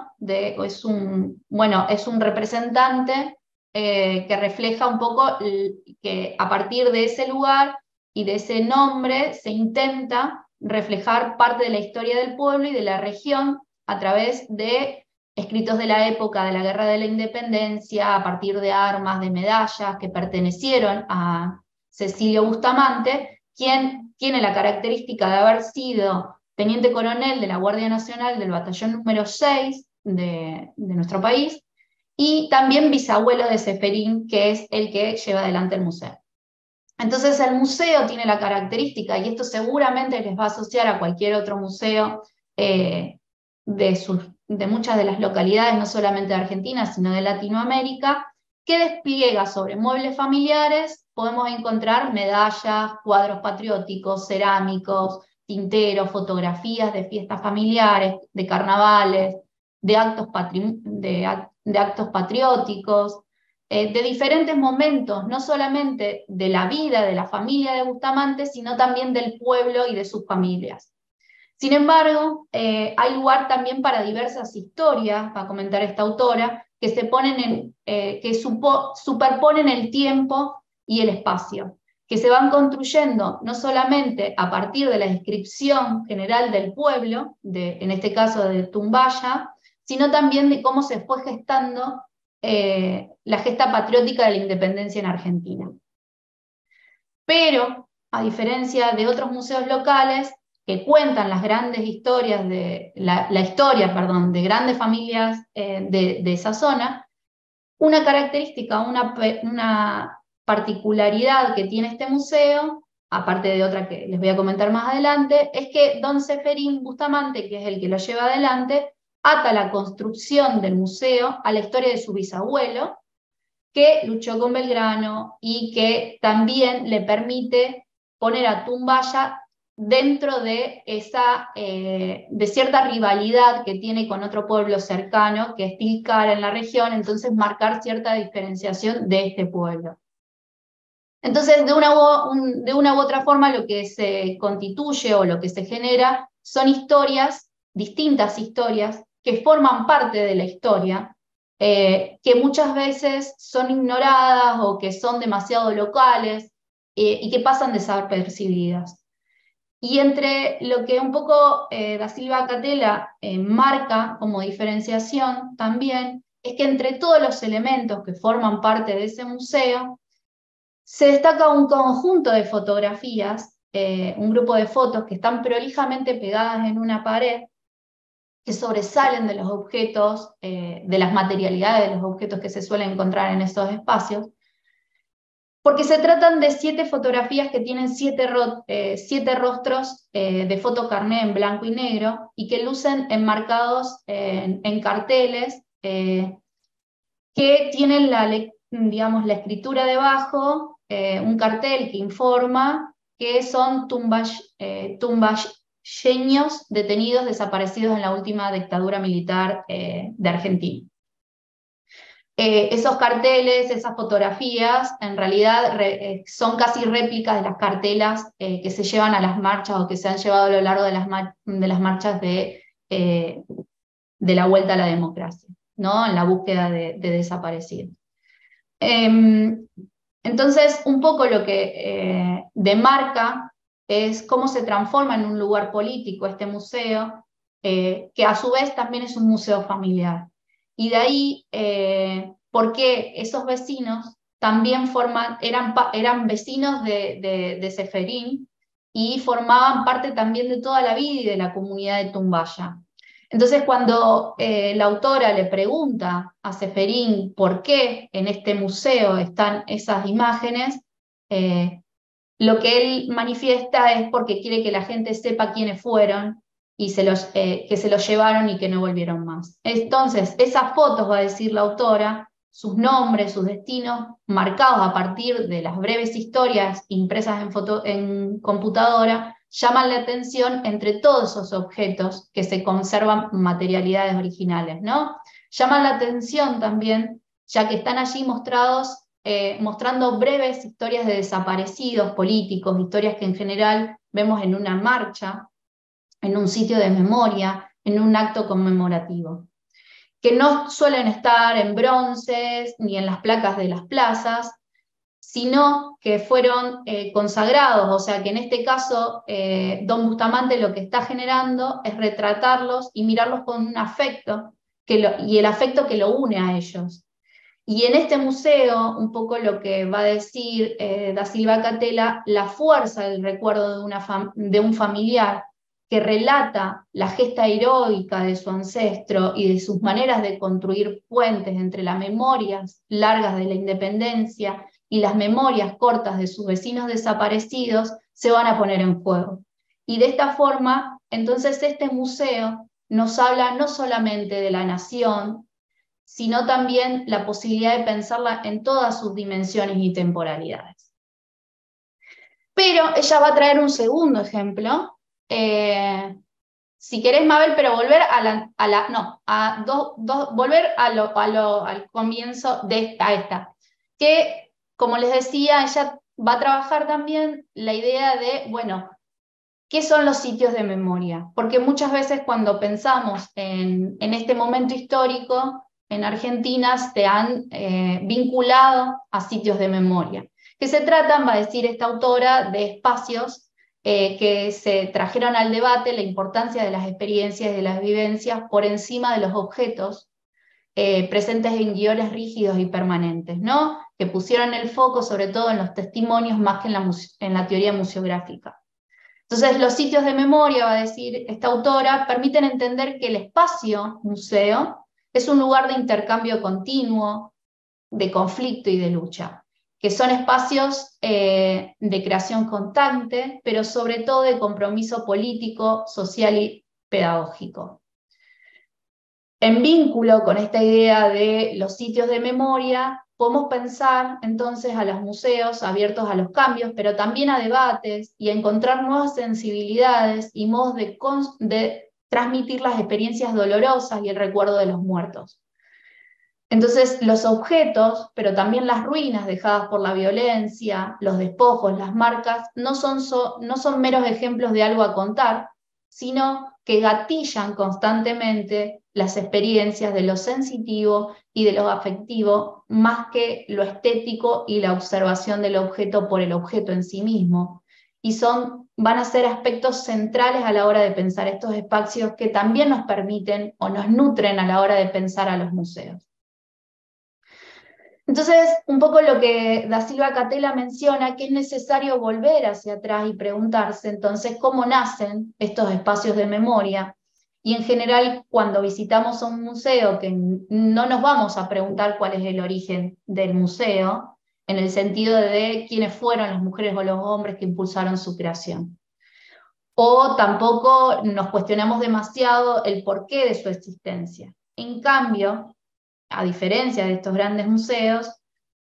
un representante que refleja un poco que a partir de ese lugar y de ese nombre se intenta reflejar parte de la historia del pueblo y de la región a través de escritos de la época de la Guerra de la Independencia, a partir de armas, de medallas que pertenecieron a Cecilio Bustamante, quien tiene la característica de haber sido teniente coronel de la Guardia Nacional del batallón número 6 de nuestro país, y también bisabuelo de Ceferín, que es el que lleva adelante el museo. Entonces el museo tiene la característica, y esto seguramente les va a asociar a cualquier otro museo de muchas de las localidades, no solamente de Argentina, sino de Latinoamérica, que despliega sobre muebles familiares. Podemos encontrar medallas, cuadros patrióticos, cerámicos, tinteros, fotografías de fiestas familiares, de carnavales, de actos patrióticos, de diferentes momentos, no solamente de la vida de la familia de Bustamante, sino también del pueblo y de sus familias. Sin embargo, hay lugar también para diversas historias, va a comentar esta autora, que superponen el tiempo y el espacio, que se van construyendo no solamente a partir de la descripción general del pueblo, en este caso de Tumbaya, sino también de cómo se fue gestando la gesta patriótica de la independencia en Argentina. Pero, a diferencia de otros museos locales, que cuentan las grandes historias la historia de grandes familias de esa zona, una característica, una particularidad que tiene este museo, aparte de otra que les voy a comentar más adelante, es que don Ceferín Bustamante, que es el que lo lleva adelante, ata la construcción del museo a la historia de su bisabuelo, que luchó con Belgrano y que también le permite poner a Tumbaya dentro de cierta rivalidad que tiene con otro pueblo cercano, que es Tilcara en la región, entonces marcar cierta diferenciación de este pueblo. Entonces, de una u otra forma, lo que se constituye o lo que se genera son historias, distintas historias, que forman parte de la historia, que muchas veces son ignoradas o que son demasiado locales y que pasan desapercibidas. Y entre lo que un poco Da Silva Catela marca como diferenciación también, es que entre todos los elementos que forman parte de ese museo, se destaca un conjunto de fotografías, un grupo de fotos que están prolijamente pegadas en una pared, que sobresalen de los objetos, de las materialidades de los objetos que se suelen encontrar en estos espacios, porque se tratan de 7 fotografías que tienen 7 rostros de fotocarné en blanco y negro, y que lucen enmarcados en carteles que tienen la escritura debajo, un cartel que informa que son tumbayeños detenidos desaparecidos en la última dictadura militar de Argentina. Esos carteles, esas fotografías, en realidad son casi réplicas de las cartelas que se llevan a las marchas o que se han llevado a lo largo de las marchas de la vuelta a la democracia, ¿no? En la búsqueda de desaparecidos. Entonces, un poco lo que demarca es cómo se transforma en un lugar político este museo, que a su vez también es un museo familiar. Y de ahí, por qué esos vecinos también eran vecinos de Ceferín y formaban parte también de toda la vida y de la comunidad de Tumbaya. Entonces, cuando la autora le pregunta a Ceferín por qué en este museo están esas imágenes, lo que él manifiesta es porque quiere que la gente sepa quiénes fueron y que se los llevaron y que no volvieron más. Entonces, esas fotos, va a decir la autora, sus nombres, sus destinos, marcados a partir de las breves historias impresas en computadora, llaman la atención entre todos esos objetos que se conservan materialidades originales, ¿no? Llaman la atención también, ya que están allí mostrando breves historias de desaparecidos políticos, historias que en general vemos en una marcha, en un sitio de memoria, en un acto conmemorativo, que no suelen estar en bronces ni en las placas de las plazas, sino que fueron consagrados, o sea que en este caso Don Bustamante lo que está generando es retratarlos y mirarlos con un afecto, y el afecto que lo une a ellos. Y en este museo, un poco lo que va a decir Da Silva Catela, la fuerza del recuerdo de un familiar que relata la gesta heroica de su ancestro y de sus maneras de construir puentes entre las memorias largas de la independencia y las memorias cortas de sus vecinos desaparecidos, se van a poner en juego. Y de esta forma, entonces este museo nos habla no solamente de la nación, sino también la posibilidad de pensarla en todas sus dimensiones y temporalidades. Pero ella va a traer un segundo ejemplo, si querés, Mabel, pero volver volver al comienzo a esta, que, como les decía, ella va a trabajar también la idea de, bueno, ¿qué son los sitios de memoria? Porque muchas veces cuando pensamos en este momento histórico, en Argentina se han vinculado a sitios de memoria, que se tratan, va a decir esta autora, de espacios que se trajeron al debate la importancia de las experiencias y de las vivencias por encima de los objetos presentes en guiones rígidos y permanentes, ¿no? Que pusieron el foco sobre todo en los testimonios más que en la teoría museográfica. Entonces, los sitios de memoria, va a decir esta autora, permiten entender que el espacio museo es un lugar de intercambio continuo, de conflicto y de lucha, que son espacios de creación constante, pero sobre todo de compromiso político, social y pedagógico. En vínculo con esta idea de los sitios de memoria, podemos pensar entonces a los museos abiertos a los cambios, pero también a debates y a encontrar nuevas sensibilidades y modos de transmitir las experiencias dolorosas y el recuerdo de los muertos. Entonces, los objetos, pero también las ruinas dejadas por la violencia, los despojos, las marcas, no son meros ejemplos de algo a contar, sino que gatillan constantemente las experiencias de lo sensitivo y de lo afectivo, más que lo estético y la observación del objeto por el objeto en sí mismo. Y van a ser aspectos centrales a la hora de pensar estos espacios que también nos permiten o nos nutren a la hora de pensar a los museos. Entonces, un poco lo que Da Silva Catela menciona, que es necesario volver hacia atrás y preguntarse, entonces, cómo nacen estos espacios de memoria. Y en general, cuando visitamos un museo, que no nos vamos a preguntar cuál es el origen del museo, en el sentido de quiénes fueron las mujeres o los hombres que impulsaron su creación. O tampoco nos cuestionamos demasiado el porqué de su existencia. En cambio, a diferencia de estos grandes museos,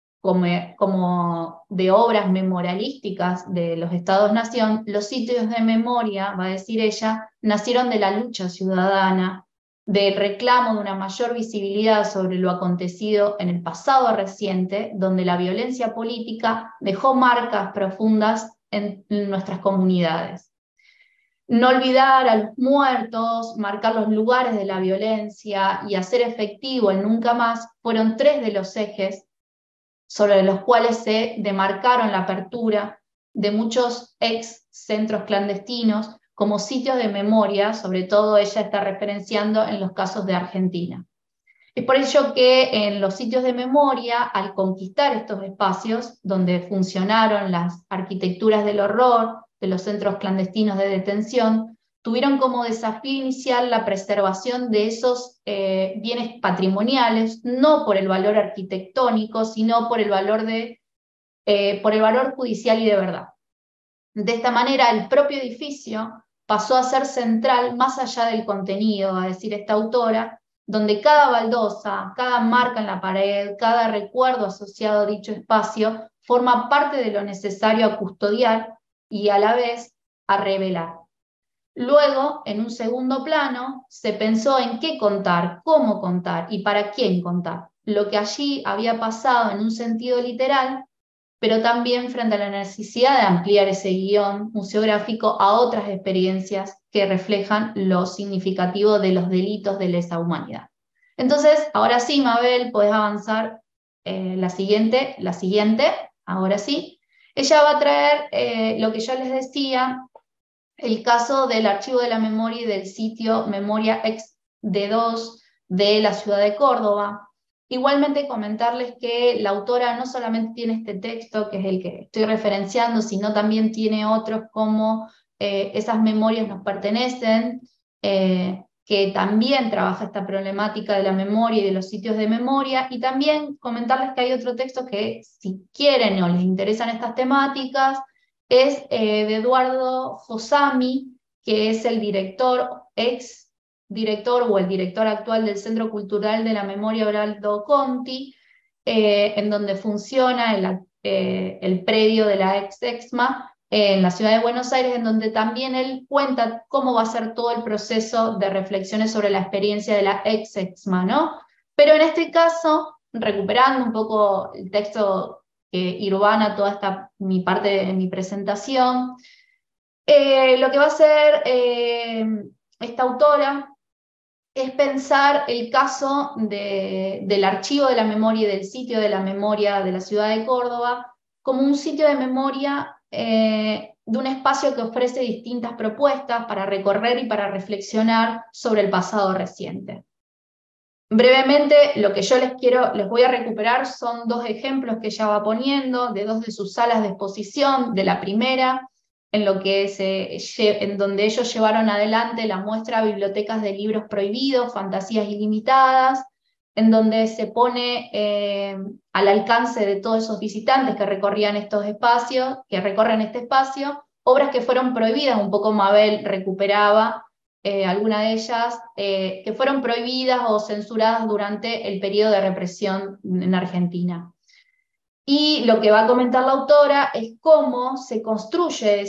como de obras memorialísticas de los Estados-nación, los sitios de memoria, va a decir ella, nacieron de la lucha ciudadana, del reclamo de una mayor visibilidad sobre lo acontecido en el pasado reciente, donde la violencia política dejó marcas profundas en nuestras comunidades. No olvidar a los muertos, marcar los lugares de la violencia y hacer efectivo el nunca más fueron tres de los ejes sobre los cuales se demarcaron la apertura de muchos ex centros clandestinos como sitios de memoria, sobre todo ella está referenciando en los casos de Argentina. Es por ello que en los sitios de memoria, al conquistar estos espacios donde funcionaron las arquitecturas del horror, de los centros clandestinos de detención, tuvieron como desafío inicial la preservación de esos bienes patrimoniales, no por el valor arquitectónico, sino por el valor judicial y de verdad. De esta manera, el propio edificio pasó a ser central más allá del contenido, a decir esta autora, donde cada baldosa, cada marca en la pared, cada recuerdo asociado a dicho espacio forma parte de lo necesario a custodiar y a la vez a revelar. Luego, en un segundo plano, se pensó en qué contar, cómo contar y para quién contar, lo que allí había pasado en un sentido literal, pero también frente a la necesidad de ampliar ese guión museográfico a otras experiencias que reflejan lo significativo de los delitos de lesa humanidad. Entonces, ahora sí, Mabel, podés avanzar la siguiente, ahora sí. Ella va a traer lo que yo les decía, el caso del Archivo de la Memoria y del sitio Memoria Ex D2 de la ciudad de Córdoba. Igualmente comentarles que la autora no solamente tiene este texto, que es el que estoy referenciando, sino también tiene otros como Esas memorias nos pertenecen, que también trabaja esta problemática de la memoria y de los sitios de memoria, y también comentarles que hay otro texto que, si quieren o les interesan estas temáticas, es de Eduardo Josami, que es el ex director o el director actual del Centro Cultural de la Memoria Oraldo Conti, en donde funciona el predio de la ex-EXMA en la ciudad de Buenos Aires, en donde también él cuenta cómo va a ser todo el proceso de reflexiones sobre la experiencia de la ex-EXMA, ¿no? Pero en este caso, recuperando un poco el texto que irvana toda mi parte de mi presentación, lo que va a hacer esta autora es pensar el caso del archivo de la memoria y del sitio de la memoria de la ciudad de Córdoba como un sitio de memoria de un espacio que ofrece distintas propuestas para recorrer y para reflexionar sobre el pasado reciente. Brevemente, lo que yo les voy a recuperar son dos ejemplos que ella va poniendo de dos de sus salas de exposición. De la primera, en donde ellos llevaron adelante la muestra Bibliotecas de Libros Prohibidos, Fantasías Ilimitadas, en donde se pone al alcance de todos esos visitantes que recorrían estos espacios, que recorren este espacio, obras que fueron prohibidas. Un poco Mabel recuperaba algunas de ellas, que fueron prohibidas o censuradas durante el periodo de represión en Argentina. Y lo que va a comentar la autora es cómo se construye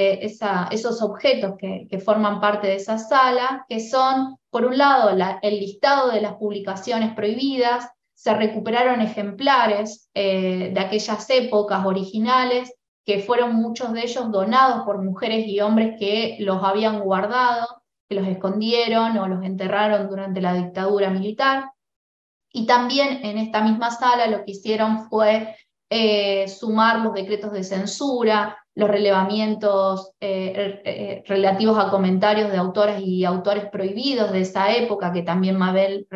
esos objetos que forman parte de esa sala, que son, por un lado, el listado de las publicaciones prohibidas. Se recuperaron ejemplares de aquellas épocas originales, que fueron muchos de ellos donados por mujeres y hombres que los habían guardado, que los escondieron o los enterraron durante la dictadura militar. Y también en esta misma sala lo que hicieron fue sumar los decretos de censura, los relevamientos relativos a comentarios de autoras y autores prohibidos de esa época, que también Mabel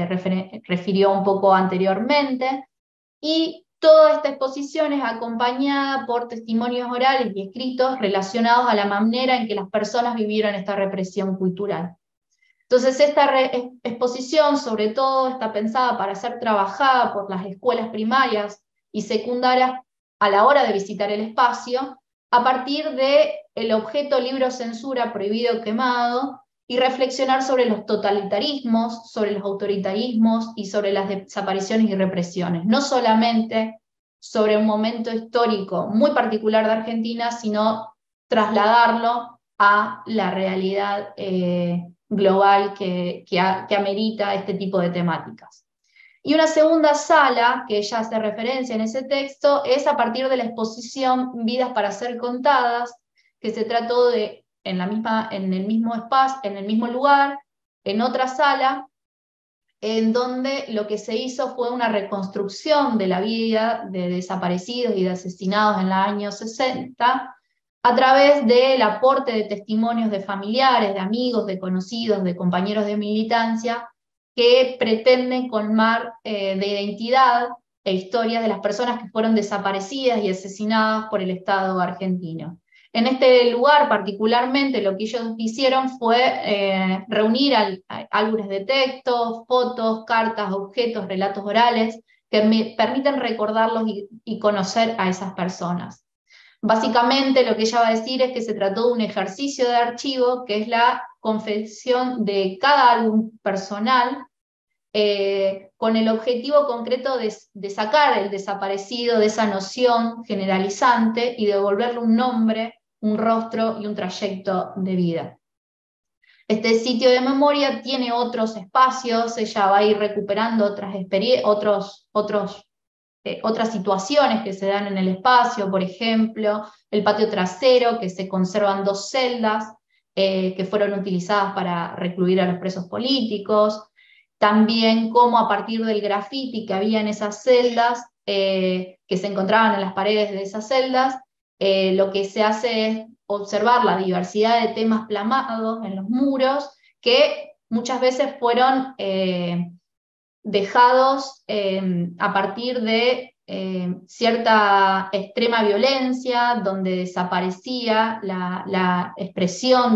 refirió un poco anteriormente, y toda esta exposición es acompañada por testimonios orales y escritos relacionados a la manera en que las personas vivieron esta represión cultural. Entonces esta exposición sobre todo está pensada para ser trabajada por las escuelas primarias y secundarias a la hora de visitar el espacio, a partir del objeto libro censura prohibido quemado, y reflexionar sobre los totalitarismos, sobre los autoritarismos y sobre las desapariciones y represiones, no solamente sobre un momento histórico muy particular de Argentina, sino trasladarlo a la realidad global que amerita este tipo de temáticas. Y una segunda sala, que ella hace referencia en ese texto, es a partir de la exposición Vidas para ser contadas, que se trató de, en el mismo espacio, en el mismo lugar, en otra sala, en donde lo que se hizo fue una reconstrucción de la vida de desaparecidos y de asesinados en los años 60, a través del aporte de testimonios de familiares, de amigos, de conocidos, de compañeros de militancia, que pretenden colmar de identidad e historias de las personas que fueron desaparecidas y asesinadas por el Estado argentino. En este lugar particularmente lo que ellos hicieron fue reunir álbumes de texto, fotos, cartas, objetos, relatos orales que permiten recordarlos y conocer a esas personas. Básicamente lo que ella va a decir es que se trató de un ejercicio de archivo, que es la confección de cada álbum personal, con el objetivo concreto de sacar el desaparecido de esa noción generalizante y devolverle un nombre, un rostro y un trayecto de vida. Este sitio de memoria tiene otros espacios, ella va a ir recuperando otras situaciones que se dan en el espacio, por ejemplo, el patio trasero, que se conservan 2 celdas que fueron utilizadas para recluir a los presos políticos, también cómo a partir del grafiti que había en esas celdas, que se encontraban en las paredes de esas celdas, lo que se hace es observar la diversidad de temas plasmados en los muros, que muchas veces fueron dejados a partir de cierta extrema violencia, donde desaparecía la expresión,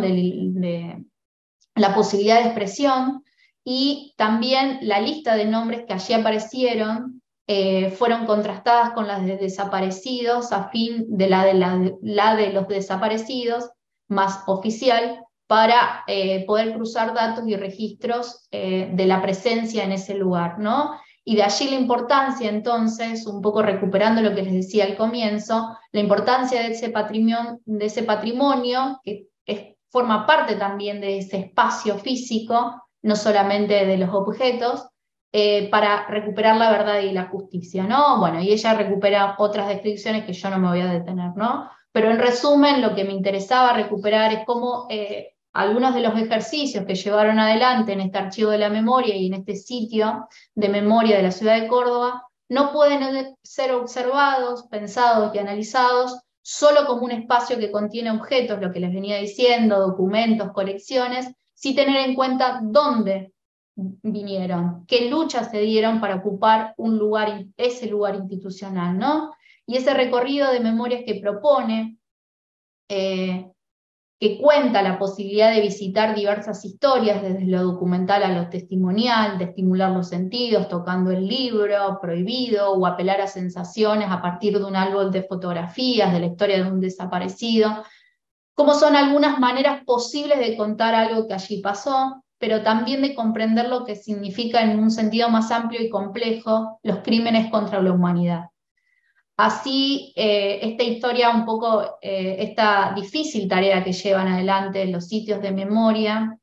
la posibilidad de expresión, y también la lista de nombres que allí aparecieron fueron contrastadas con las de desaparecidos a fin de la de los desaparecidos, más oficial, para poder cruzar datos y registros de la presencia en ese lugar, ¿no? Y de allí la importancia, entonces, un poco recuperando lo que les decía al comienzo, la importancia de ese patrimonio que forma parte también de ese espacio físico, no solamente de los objetos, para recuperar la verdad y la justicia, ¿no? Bueno, y ella recupera otras descripciones que yo no me voy a detener, ¿no? Pero en resumen, lo que me interesaba recuperar es cómo algunos de los ejercicios que llevaron adelante en este archivo de la memoria y en este sitio de memoria de la ciudad de Córdoba no pueden ser observados, pensados y analizados solo como un espacio que contiene objetos, lo que les venía diciendo, documentos, colecciones, sin tener en cuenta dónde vinieron, qué luchas se dieron para ocupar ese lugar institucional, ¿no? Y ese recorrido de memorias que propone, que cuenta la posibilidad de visitar diversas historias, desde lo documental a lo testimonial, de estimular los sentidos, tocando el libro prohibido, o apelar a sensaciones a partir de un álbum de fotografías, de la historia de un desaparecido, como son algunas maneras posibles de contar algo que allí pasó, pero también de comprender lo que significa en un sentido más amplio y complejo los crímenes contra la humanidad. Así, esta historia, un poco, esta difícil tarea que llevan adelante los sitios de memoria,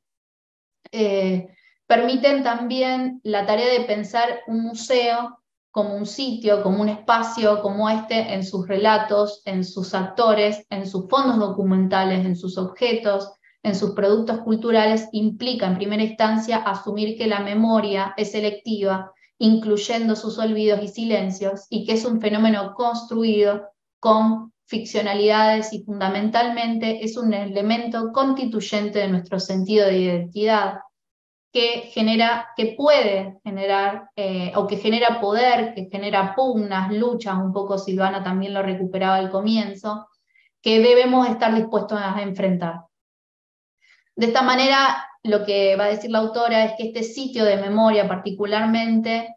permiten también la tarea de pensar un museo como un sitio, como un espacio, como este, en sus relatos, en sus actores, en sus fondos documentales, en sus objetos, en sus productos culturales, implica en primera instancia asumir que la memoria es selectiva, incluyendo sus olvidos y silencios, y que es un fenómeno construido con ficcionalidades y fundamentalmente es un elemento constituyente de nuestro sentido de identidad, que puede generar, o que genera poder, que genera pugnas, luchas, un poco Silvana también lo recuperaba al comienzo, que debemos estar dispuestos a enfrentar. De esta manera, lo que va a decir la autora es que este sitio de memoria particularmente,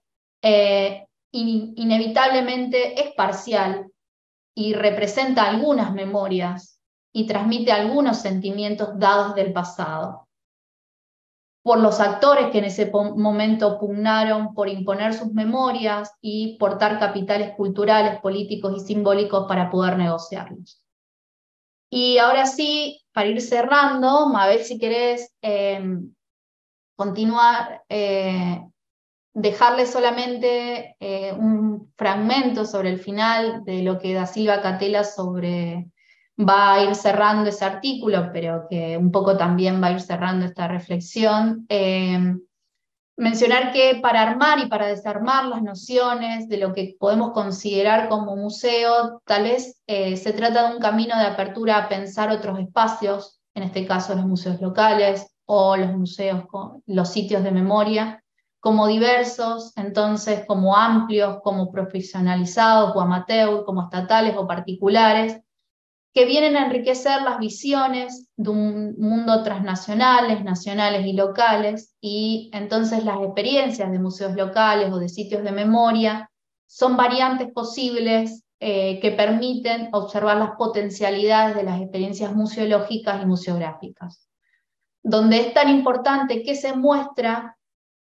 inevitablemente es parcial y representa algunas memorias y transmite algunos sentimientos dados del pasado, por los actores que en ese momento pugnaron por imponer sus memorias y portar capitales culturales, políticos y simbólicos para poder negociarlos. Y ahora sí, para ir cerrando, Mabel, si querés continuar, dejarle solamente un fragmento sobre el final de lo que Da Silva Catela va a ir cerrando ese artículo, pero que un poco también va a ir cerrando esta reflexión. Mencionar que para armar y para desarmar las nociones de lo que podemos considerar como museo, tal vez se trata de un camino de apertura a pensar otros espacios, en este caso los museos locales o los museos, los sitios de memoria, como diversos, entonces como amplios, como profesionalizados o amateur, como estatales o particulares, que vienen a enriquecer las visiones de un mundo transnacionales, nacionales y locales, y entonces las experiencias de museos locales o de sitios de memoria son variantes posibles que permiten observar las potencialidades de las experiencias museológicas y museográficas, donde es tan importante qué se muestra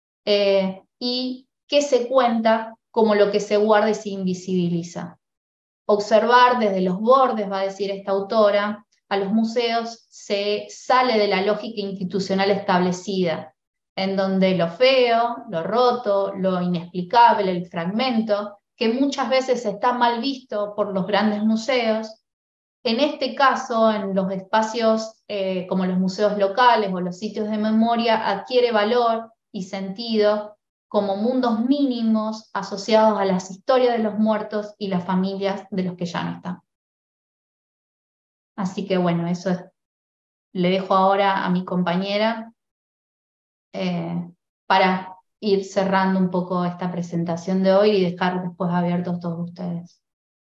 y qué se cuenta como lo que se guarda y se invisibiliza. Observar desde los bordes, va a decir esta autora, a los museos se sale de la lógica institucional establecida, en donde lo feo, lo roto, lo inexplicable, el fragmento, que muchas veces está mal visto por los grandes museos, en este caso, en los espacios como los museos locales o los sitios de memoria, adquiere valor y sentido como mundos mínimos asociados a las historias de los muertos y las familias de los que ya no están. Así que bueno, eso le dejo ahora a mi compañera para ir cerrando un poco esta presentación de hoy y dejar después abiertos todos ustedes.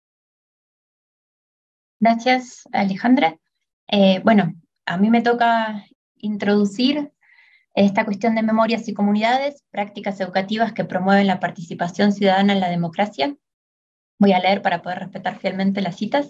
Gracias, Alejandra. Bueno, a mí me toca introducir esta cuestión de memorias y comunidades, prácticas educativas que promueven la participación ciudadana en la democracia. Voy a leer para poder respetar fielmente las citas.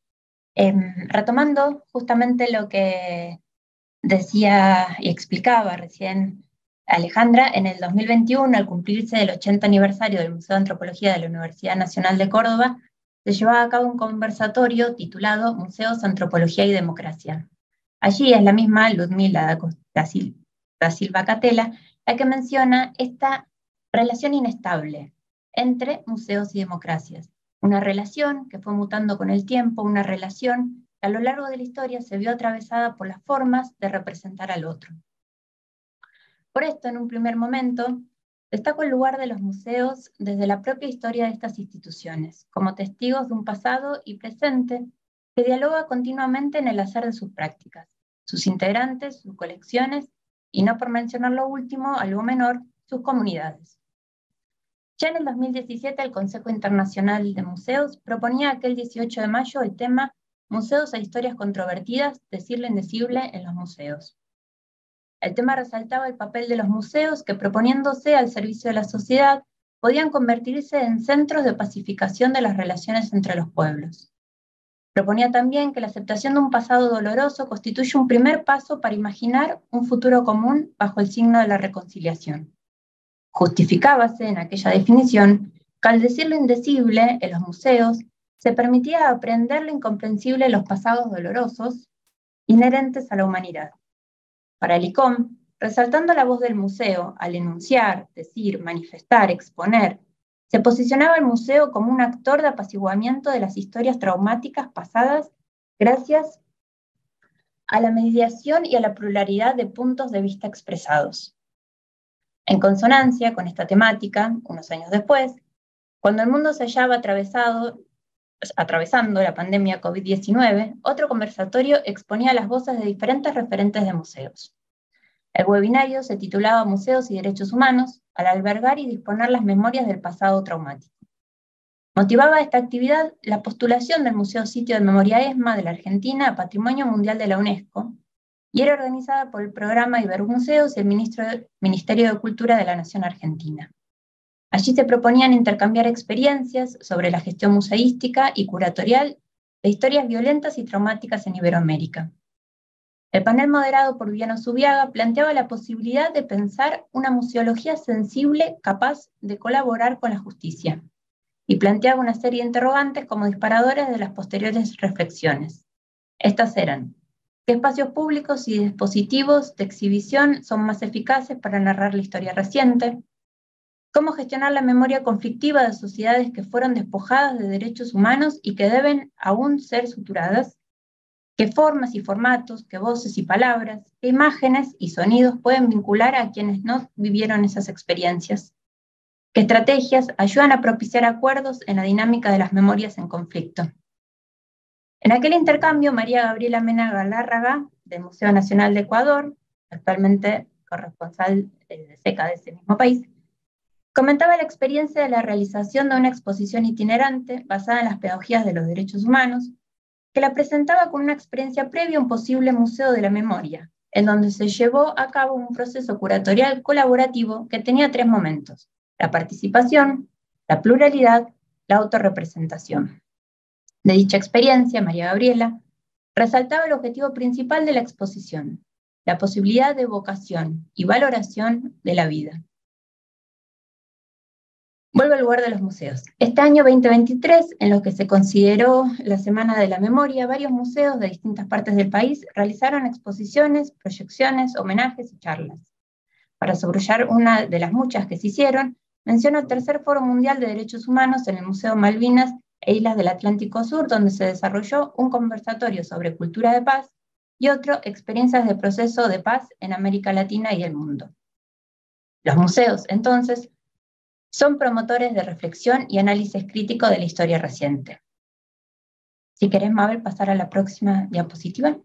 Retomando justamente lo que decía y explicaba recién Alejandra, en el 2021, al cumplirse el 80 aniversario del Museo de Antropología de la Universidad Nacional de Córdoba, se llevaba a cabo un conversatorio titulado Museos, Antropología y Democracia. Allí es la misma Ludmila da Silva Catela la que menciona esta relación inestable entre museos y democracias. Una relación que fue mutando con el tiempo, una relación que a lo largo de la historia se vio atravesada por las formas de representar al otro. Por esto, en un primer momento, destaco el lugar de los museos desde la propia historia de estas instituciones, como testigos de un pasado y presente que dialoga continuamente en el hacer de sus prácticas, sus integrantes, sus colecciones, y no por mencionar lo último, algo menor, sus comunidades. Ya en el 2017 el Consejo Internacional de Museos proponía aquel 18 de mayo el tema Museos e historias controvertidas, decir lo indecible en los museos. El tema resaltaba el papel de los museos que, proponiéndose al servicio de la sociedad, podían convertirse en centros de pacificación de las relaciones entre los pueblos. Proponía también que la aceptación de un pasado doloroso constituye un primer paso para imaginar un futuro común bajo el signo de la reconciliación. Justificábase en aquella definición que al decir lo indecible en los museos se permitía aprender lo incomprensible de los pasados dolorosos inherentes a la humanidad. Para el ICOM, resaltando la voz del museo al enunciar, decir, manifestar, exponer, se posicionaba el museo como un actor de apaciguamiento de las historias traumáticas pasadas gracias a la mediación y a la pluralidad de puntos de vista expresados. En consonancia con esta temática, unos años después, cuando el mundo se hallaba atravesando la pandemia COVID-19, otro conversatorio exponía las voces de diferentes referentes de museos. El webinario se titulaba Museos y Derechos Humanos, al albergar y disponer las memorias del pasado traumático. Motivaba esta actividad la postulación del Museo Sitio de Memoria ESMA de la Argentina a Patrimonio Mundial de la UNESCO, y era organizada por el programa Ibermuseos y el Ministerio de Cultura de la Nación Argentina. Allí se proponían intercambiar experiencias sobre la gestión museística y curatorial de historias violentas y traumáticas en Iberoamérica. El panel moderado por Viviana Zubiaga planteaba la posibilidad de pensar una museología sensible capaz de colaborar con la justicia, y planteaba una serie de interrogantes como disparadores de las posteriores reflexiones. Estas eran: ¿qué espacios públicos y dispositivos de exhibición son más eficaces para narrar la historia reciente? ¿Cómo gestionar la memoria conflictiva de sociedades que fueron despojadas de derechos humanos y que deben aún ser suturadas? ¿Qué formas y formatos, qué voces y palabras, qué imágenes y sonidos pueden vincular a quienes no vivieron esas experiencias? ¿Qué estrategias ayudan a propiciar acuerdos en la dinámica de las memorias en conflicto? En aquel intercambio, María Gabriela Mena Galárraga, del Museo Nacional de Ecuador, actualmente corresponsal de SECA de ese mismo país, comentaba la experiencia de la realización de una exposición itinerante basada en las pedagogías de los derechos humanos, que la presentaba con una experiencia previa a un posible museo de la memoria, en donde se llevó a cabo un proceso curatorial colaborativo que tenía 3 momentos: la participación, la pluralidad, la autorrepresentación. De dicha experiencia, María Gabriela resaltaba el objetivo principal de la exposición: la posibilidad de evocación y valoración de la vida. Vuelvo al lugar de los museos. Este año 2023, en lo que se consideró la Semana de la Memoria, varios museos de distintas partes del país realizaron exposiciones, proyecciones, homenajes y charlas. Para subrayar una de las muchas que se hicieron, menciono el tercer Foro Mundial de Derechos Humanos en el Museo Malvinas e Islas del Atlántico Sur, donde se desarrolló un conversatorio sobre cultura de paz y otro, experiencias de proceso de paz en América Latina y el mundo. Los museos, entonces, son promotores de reflexión y análisis crítico de la historia reciente. Si querés, Mabel, pasar a la próxima diapositiva.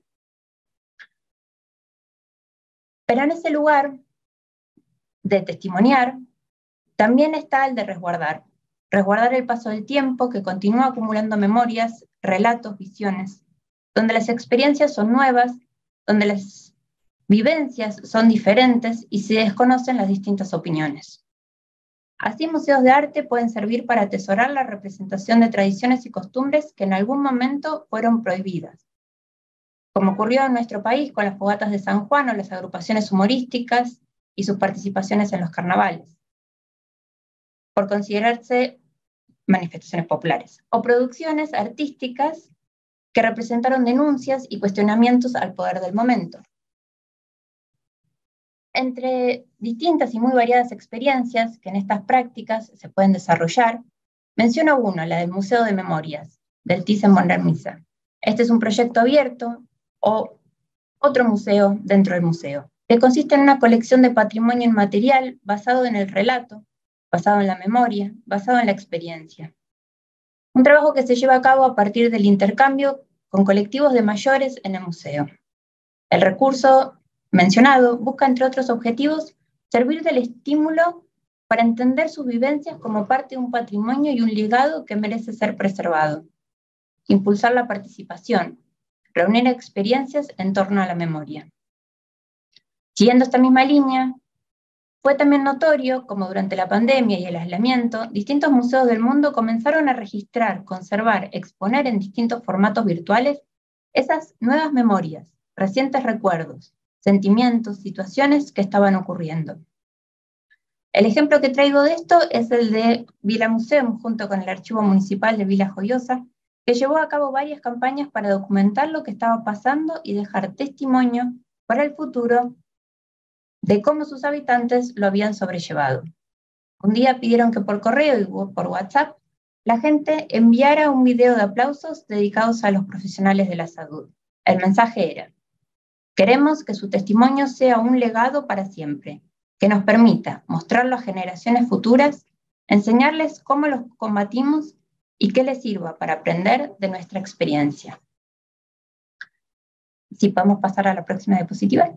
Pero en ese lugar de testimoniar, también está el de resguardar. Resguardar el paso del tiempo que continúa acumulando memorias, relatos, visiones, donde las experiencias son nuevas, donde las vivencias son diferentes y se desconocen las distintas opiniones. Así, museos de arte pueden servir para atesorar la representación de tradiciones y costumbres que en algún momento fueron prohibidas, como ocurrió en nuestro país con las fogatas de San Juan o las agrupaciones humorísticas y sus participaciones en los carnavales, por considerarse manifestaciones populares, o producciones artísticas que representaron denuncias y cuestionamientos al poder del momento. Entre distintas y muy variadas experiencias que en estas prácticas se pueden desarrollar, menciono uno, la del Museo de Memorias, del Thyssen-Bornemisza. Este es un proyecto abierto o otro museo dentro del museo, que consiste en una colección de patrimonio inmaterial basado en el relato, basado en la memoria, basado en la experiencia. Un trabajo que se lleva a cabo a partir del intercambio con colectivos de mayores en el museo. El recurso mencionado busca, entre otros objetivos, servir del estímulo para entender sus vivencias como parte de un patrimonio y un legado que merece ser preservado. Impulsar la participación, reunir experiencias en torno a la memoria. Siguiendo esta misma línea, fue también notorio como durante la pandemia y el aislamiento, distintos museos del mundo comenzaron a registrar, conservar, exponer en distintos formatos virtuales esas nuevas memorias, recientes recuerdos, sentimientos, situaciones que estaban ocurriendo. El ejemplo que traigo de esto es el de Vila Museum, junto con el Archivo Municipal de Villa Joyosa, que llevó a cabo varias campañas para documentar lo que estaba pasando y dejar testimonio para el futuro de cómo sus habitantes lo habían sobrellevado. Un día pidieron que por correo y por WhatsApp la gente enviara un video de aplausos dedicados a los profesionales de la salud. El mensaje era: queremos que su testimonio sea un legado para siempre, que nos permita mostrarlo a generaciones futuras, enseñarles cómo los combatimos y que les sirva para aprender de nuestra experiencia. Si podemos pasar a la próxima diapositiva.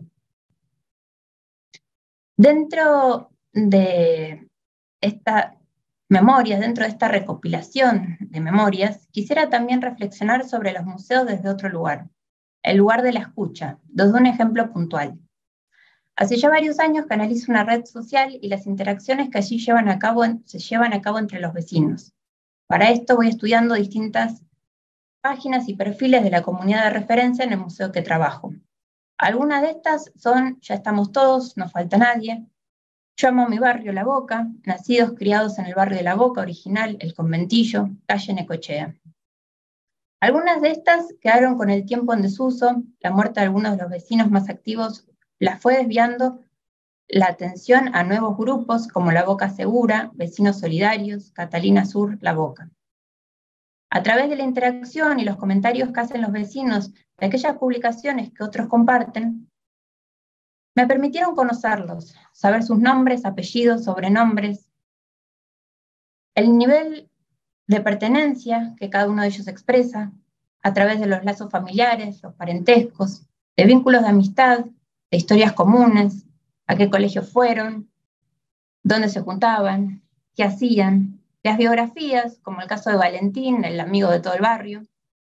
Dentro de esta memorias, dentro de esta recopilación de memorias, quisiera también reflexionar sobre los museos desde otro lugar, el lugar de la escucha, desde un ejemplo puntual. Hace ya varios años que analizo una red social y las interacciones que allí se llevan a cabo entre los vecinos. Para esto voy estudiando distintas páginas y perfiles de la comunidad de referencia en el museo que trabajo. Algunas de estas son Ya estamos todos, no falta nadie, Yo amo mi barrio, La Boca, nacidos, criados en el barrio de La Boca, original, El Conventillo, calle Necochea. Algunas de estas quedaron con el tiempo en desuso, la muerte de algunos de los vecinos más activos las fue desviando la atención a nuevos grupos como La Boca Segura, Vecinos Solidarios, Catalina Sur, La Boca. A través de la interacción y los comentarios que hacen los vecinos de aquellas publicaciones que otros comparten, me permitieron conocerlos, saber sus nombres, apellidos, sobrenombres, el nivel de pertenencia que cada uno de ellos expresa a través de los lazos familiares, los parentescos, de vínculos de amistad, de historias comunes, a qué colegio fueron, dónde se juntaban, qué hacían, las biografías, como el caso de Valentín, el amigo de todo el barrio,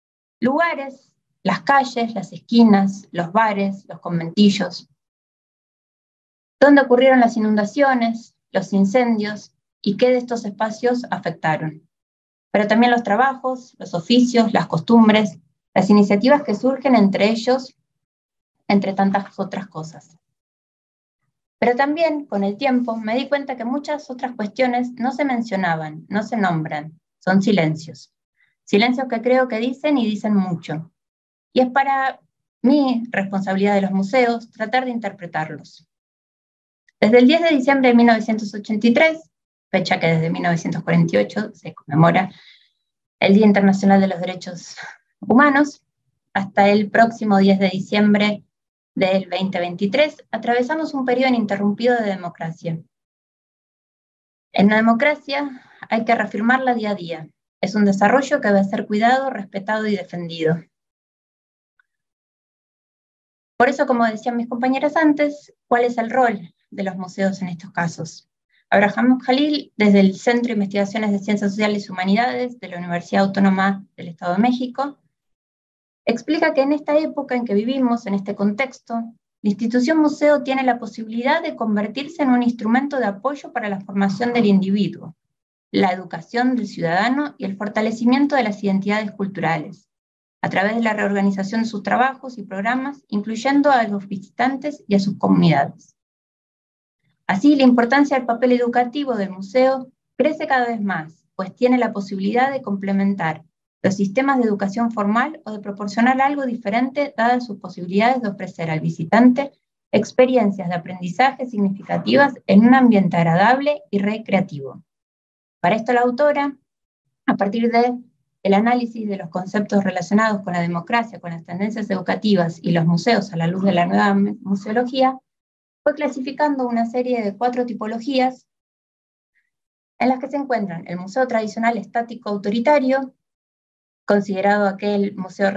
lugares, las calles, las esquinas, los bares, los conventillos, dónde ocurrieron las inundaciones, los incendios y qué de estos espacios afectaron. Pero también los trabajos, los oficios, las costumbres, las iniciativas que surgen entre ellos, entre tantas otras cosas. Pero también, con el tiempo, me di cuenta que muchas otras cuestiones no se mencionaban, no se nombran, son silencios. Silencios que creo que dicen y dicen mucho. Y es para mí, responsabilidad de los museos, tratar de interpretarlos. Desde el 10 de diciembre de 1983, fecha que desde 1948 se conmemora el Día Internacional de los Derechos Humanos, hasta el próximo 10 de diciembre del 2023, atravesamos un periodo ininterrumpido de democracia. En la democracia hay que reafirmarla día a día. Es un desarrollo que debe ser cuidado, respetado y defendido. Por eso, como decían mis compañeras antes, ¿cuál es el rol de los museos en estos casos? Abraham Jalil, desde el Centro de Investigaciones de Ciencias Sociales y Humanidades de la Universidad Autónoma del Estado de México, explica que en esta época en que vivimos, en este contexto, la institución museo tiene la posibilidad de convertirse en un instrumento de apoyo para la formación del individuo, la educación del ciudadano y el fortalecimiento de las identidades culturales, a través de la reorganización de sus trabajos y programas, incluyendo a los visitantes y a sus comunidades. Así, la importancia del papel educativo del museo crece cada vez más, pues tiene la posibilidad de complementar los sistemas de educación formal o de proporcionar algo diferente dadas sus posibilidades de ofrecer al visitante experiencias de aprendizaje significativas en un ambiente agradable y recreativo. Para esto la autora, a partir del análisis de los conceptos relacionados con la democracia, con las tendencias educativas y los museos a la luz de la nueva museología, fue clasificando una serie de 4 tipologías en las que se encuentran el museo tradicional estático autoritario, considerado aquel museo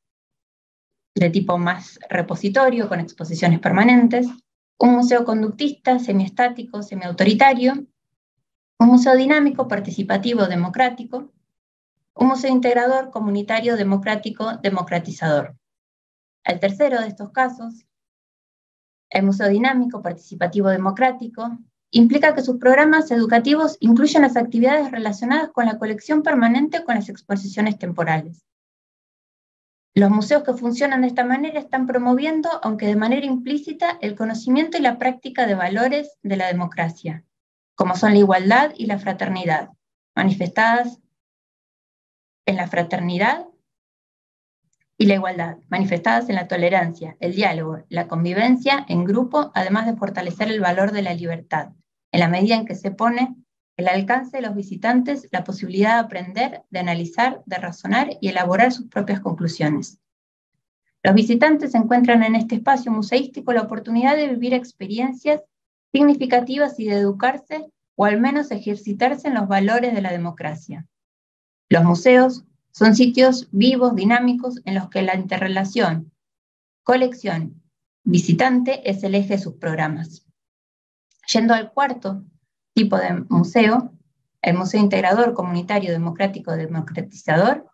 de tipo más repositorio, con exposiciones permanentes, un museo conductista, semiestático, semiautoritario, un museo dinámico, participativo, democrático, un museo integrador, comunitario, democrático, democratizador. El tercero de estos casos, el museo dinámico, participativo, democrático, implica que sus programas educativos incluyen las actividades relacionadas con la colección permanente o con las exposiciones temporales. Los museos que funcionan de esta manera están promoviendo, aunque de manera implícita, el conocimiento y la práctica de valores de la democracia, como son la igualdad y la fraternidad, manifestadas en la fraternidad y la igualdad, manifestadas en la tolerancia, el diálogo, la convivencia en grupo, además de fortalecer el valor de la libertad, en la medida en que se pone al alcance de los visitantes la posibilidad de aprender, de analizar, de razonar y elaborar sus propias conclusiones. Los visitantes encuentran en este espacio museístico la oportunidad de vivir experiencias significativas y de educarse, o al menos ejercitarse en los valores de la democracia. Los museos son sitios vivos, dinámicos, en los que la interrelación, colección, visitante es el eje de sus programas. Yendo al cuarto tipo de museo, el museo integrador, comunitario, democrático, democratizador,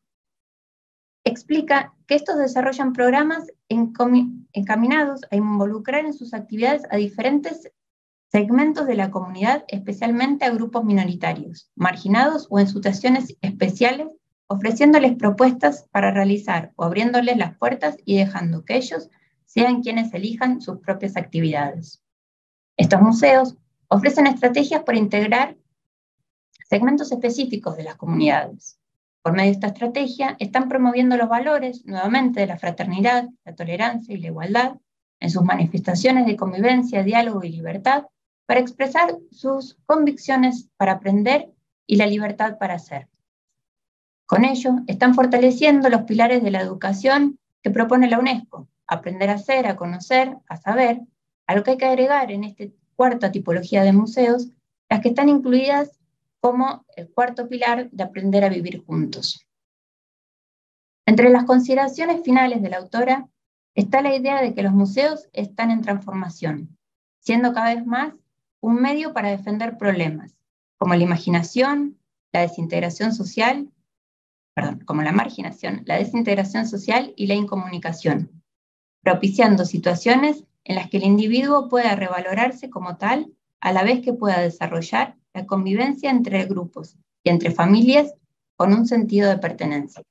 explica que estos desarrollan programas encaminados a involucrar en sus actividades a diferentes segmentos de la comunidad, especialmente a grupos minoritarios, marginados o en situaciones especiales, ofreciéndoles propuestas para realizar o abriéndoles las puertas y dejando que ellos sean quienes elijan sus propias actividades. Estos museos ofrecen estrategias para integrar segmentos específicos de las comunidades. Por medio de esta estrategia, están promoviendo los valores, nuevamente, de la fraternidad, la tolerancia y la igualdad, en sus manifestaciones de convivencia, diálogo y libertad, para expresar sus convicciones, para aprender y la libertad para hacer. Con ello, están fortaleciendo los pilares de la educación que propone la UNESCO: aprender a ser, a conocer, a saber, a lo que hay que agregar en esta cuarta tipología de museos, las que están incluidas como el cuarto pilar de aprender a vivir juntos. Entre las consideraciones finales de la autora está la idea de que los museos están en transformación, siendo cada vez más un medio para defender problemas, como la imaginación, la desintegración social como la marginación, la desintegración social y la incomunicación, propiciando situaciones en las que el individuo pueda revalorarse como tal, a la vez que pueda desarrollar la convivencia entre grupos y entre familias con un sentido de pertenencia.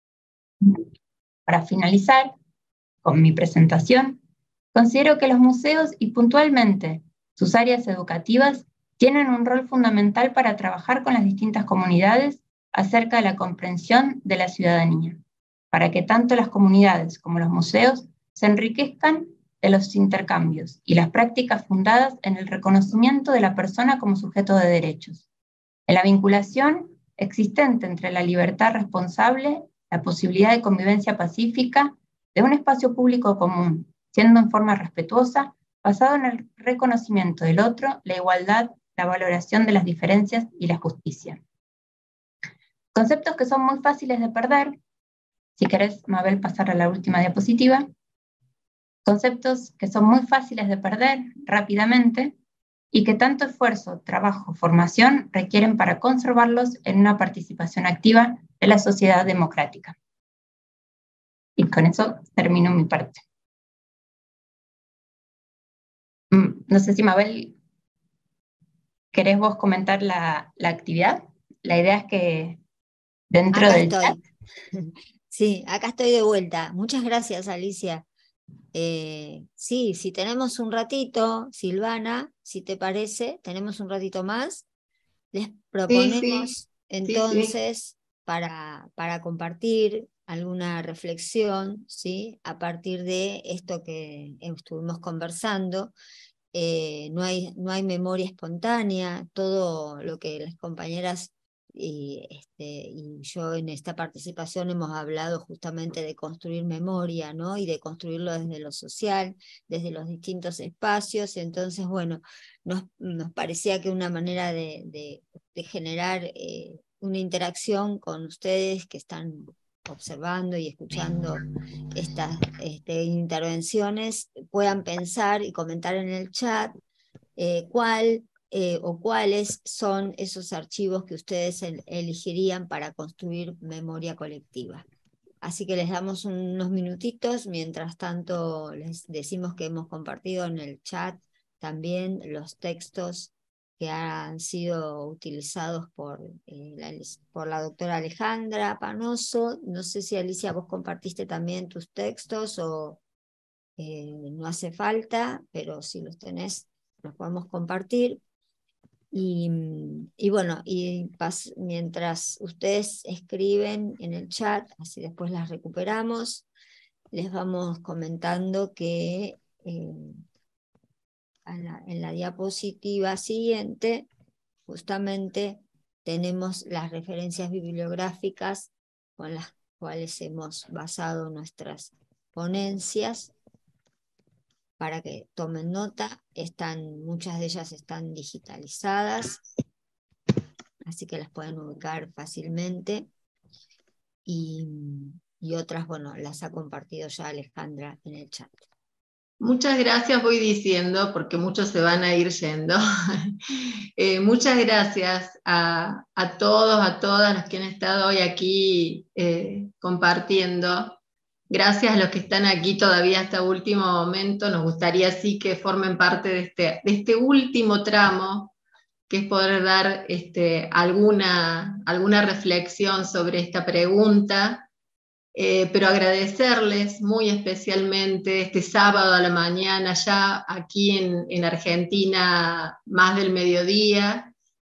Para finalizar con mi presentación, considero que los museos y puntualmente sus áreas educativas tienen un rol fundamental para trabajar con las distintas comunidades acerca de la comprensión de la ciudadanía, para que tanto las comunidades como los museos se enriquezcan de los intercambios y las prácticas fundadas en el reconocimiento de la persona como sujeto de derechos, en la vinculación existente entre la libertad responsable, la posibilidad de convivencia pacífica, de un espacio público común, siendo en forma respetuosa, basado en el reconocimiento del otro, la igualdad, la valoración de las diferencias y la justicia. Conceptos que son muy fáciles de perder. Si querés, Mabel, pasar a la última diapositiva. Conceptos que son muy fáciles de perder rápidamente y que tanto esfuerzo, trabajo, formación requieren para conservarlos en una participación activa de la sociedad democrática. Y con eso termino mi parte. No sé si, Mabel, ¿querés vos comentar la actividad? La idea es que dentro Acá del estoy. chat... Sí, acá estoy de vuelta. Muchas gracias, Alicia. Sí, si tenemos un ratito, Silvana, si te parece, tenemos un ratito más, les proponemos entonces para compartir alguna reflexión, ¿sí? A partir de esto que estuvimos conversando. No hay memoria espontánea, todo lo que las compañeras y yo en esta participación hemos hablado justamente de construir memoria, ¿no? Y de construirlo desde lo social, desde los distintos espacios. Entonces, bueno, nos parecía que una manera de generar una interacción con ustedes que están observando y escuchando estas intervenciones, puedan pensar y comentar en el chat cuál o cuáles son esos archivos que ustedes elegirían para construir memoria colectiva. Así que les damos unos minutitos, mientras tanto les decimos que hemos compartido en el chat también los textos que han sido utilizados por la doctora Alejandra Panoso. No sé si, Alicia, vos compartiste también tus textos o no hace falta, pero si los tenés, los podemos compartir. Y bueno, mientras ustedes escriben en el chat, así después las recuperamos, les vamos comentando que en la diapositiva siguiente justamente tenemos las referencias bibliográficas con las cuales hemos basado nuestras ponencias, para que tomen nota. Muchas de ellas están digitalizadas, así que las pueden ubicar fácilmente, y otras, bueno, las ha compartido ya Alejandra en el chat. Muchas gracias, voy diciendo, porque muchos se van a ir yendo. Muchas gracias a todos, a todas los que han estado hoy aquí compartiendo. Gracias a los que están aquí todavía hasta último momento. Nos gustaría sí que formen parte de este último tramo, que es poder dar alguna reflexión sobre esta pregunta. Pero agradecerles muy especialmente este sábado a la mañana, ya aquí en Argentina, más del mediodía,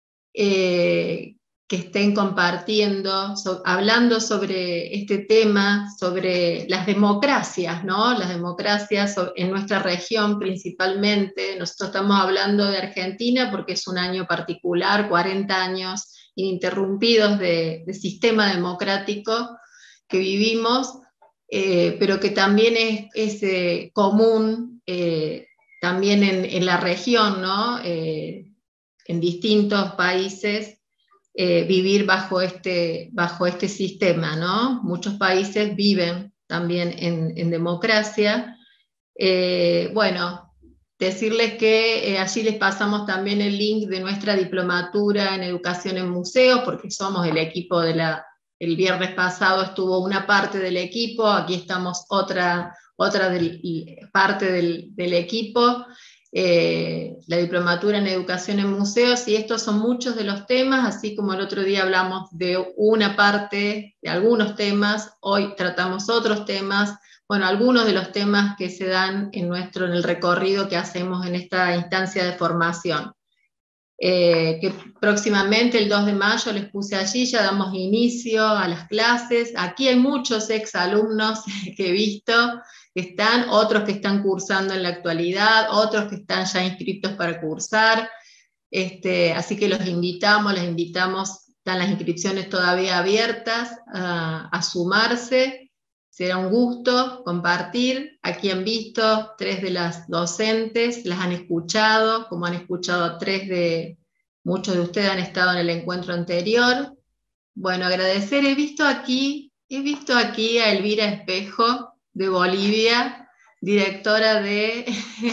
que estén compartiendo, hablando sobre este tema, sobre las democracias, ¿no? Las democracias en nuestra región principalmente. Nosotros estamos hablando de Argentina porque es un año particular, 40 años ininterrumpidos de sistema democrático que vivimos, pero que también es común también en la región, ¿no? En distintos países, vivir bajo este sistema, ¿no? Muchos países viven también en democracia. Bueno, decirles que allí les pasamos también el link de nuestra diplomatura en educación en museos, porque somos el equipo de la el viernes pasado estuvo una parte del equipo, aquí estamos otra parte del equipo, la diplomatura en educación en museos, y estos son muchos de los temas, así como el otro día hablamos de una parte, de algunos temas, hoy tratamos otros temas, bueno, algunos de los temas que se dan en el recorrido que hacemos en esta instancia de formación. Que próximamente el 2 de mayo les puse allí, ya damos inicio a las clases. Aquí hay muchos exalumnos que he visto que están, otros que están cursando en la actualidad, otros que están ya inscritos para cursar, así que las invitamos, están las inscripciones todavía abiertas a sumarse. Será un gusto compartir. Aquí han visto 3 de las docentes, las han escuchado, como han escuchado a muchos de ustedes han estado en el encuentro anterior. Bueno, agradecer, he visto aquí a Elvira Espejo, de Bolivia, directora de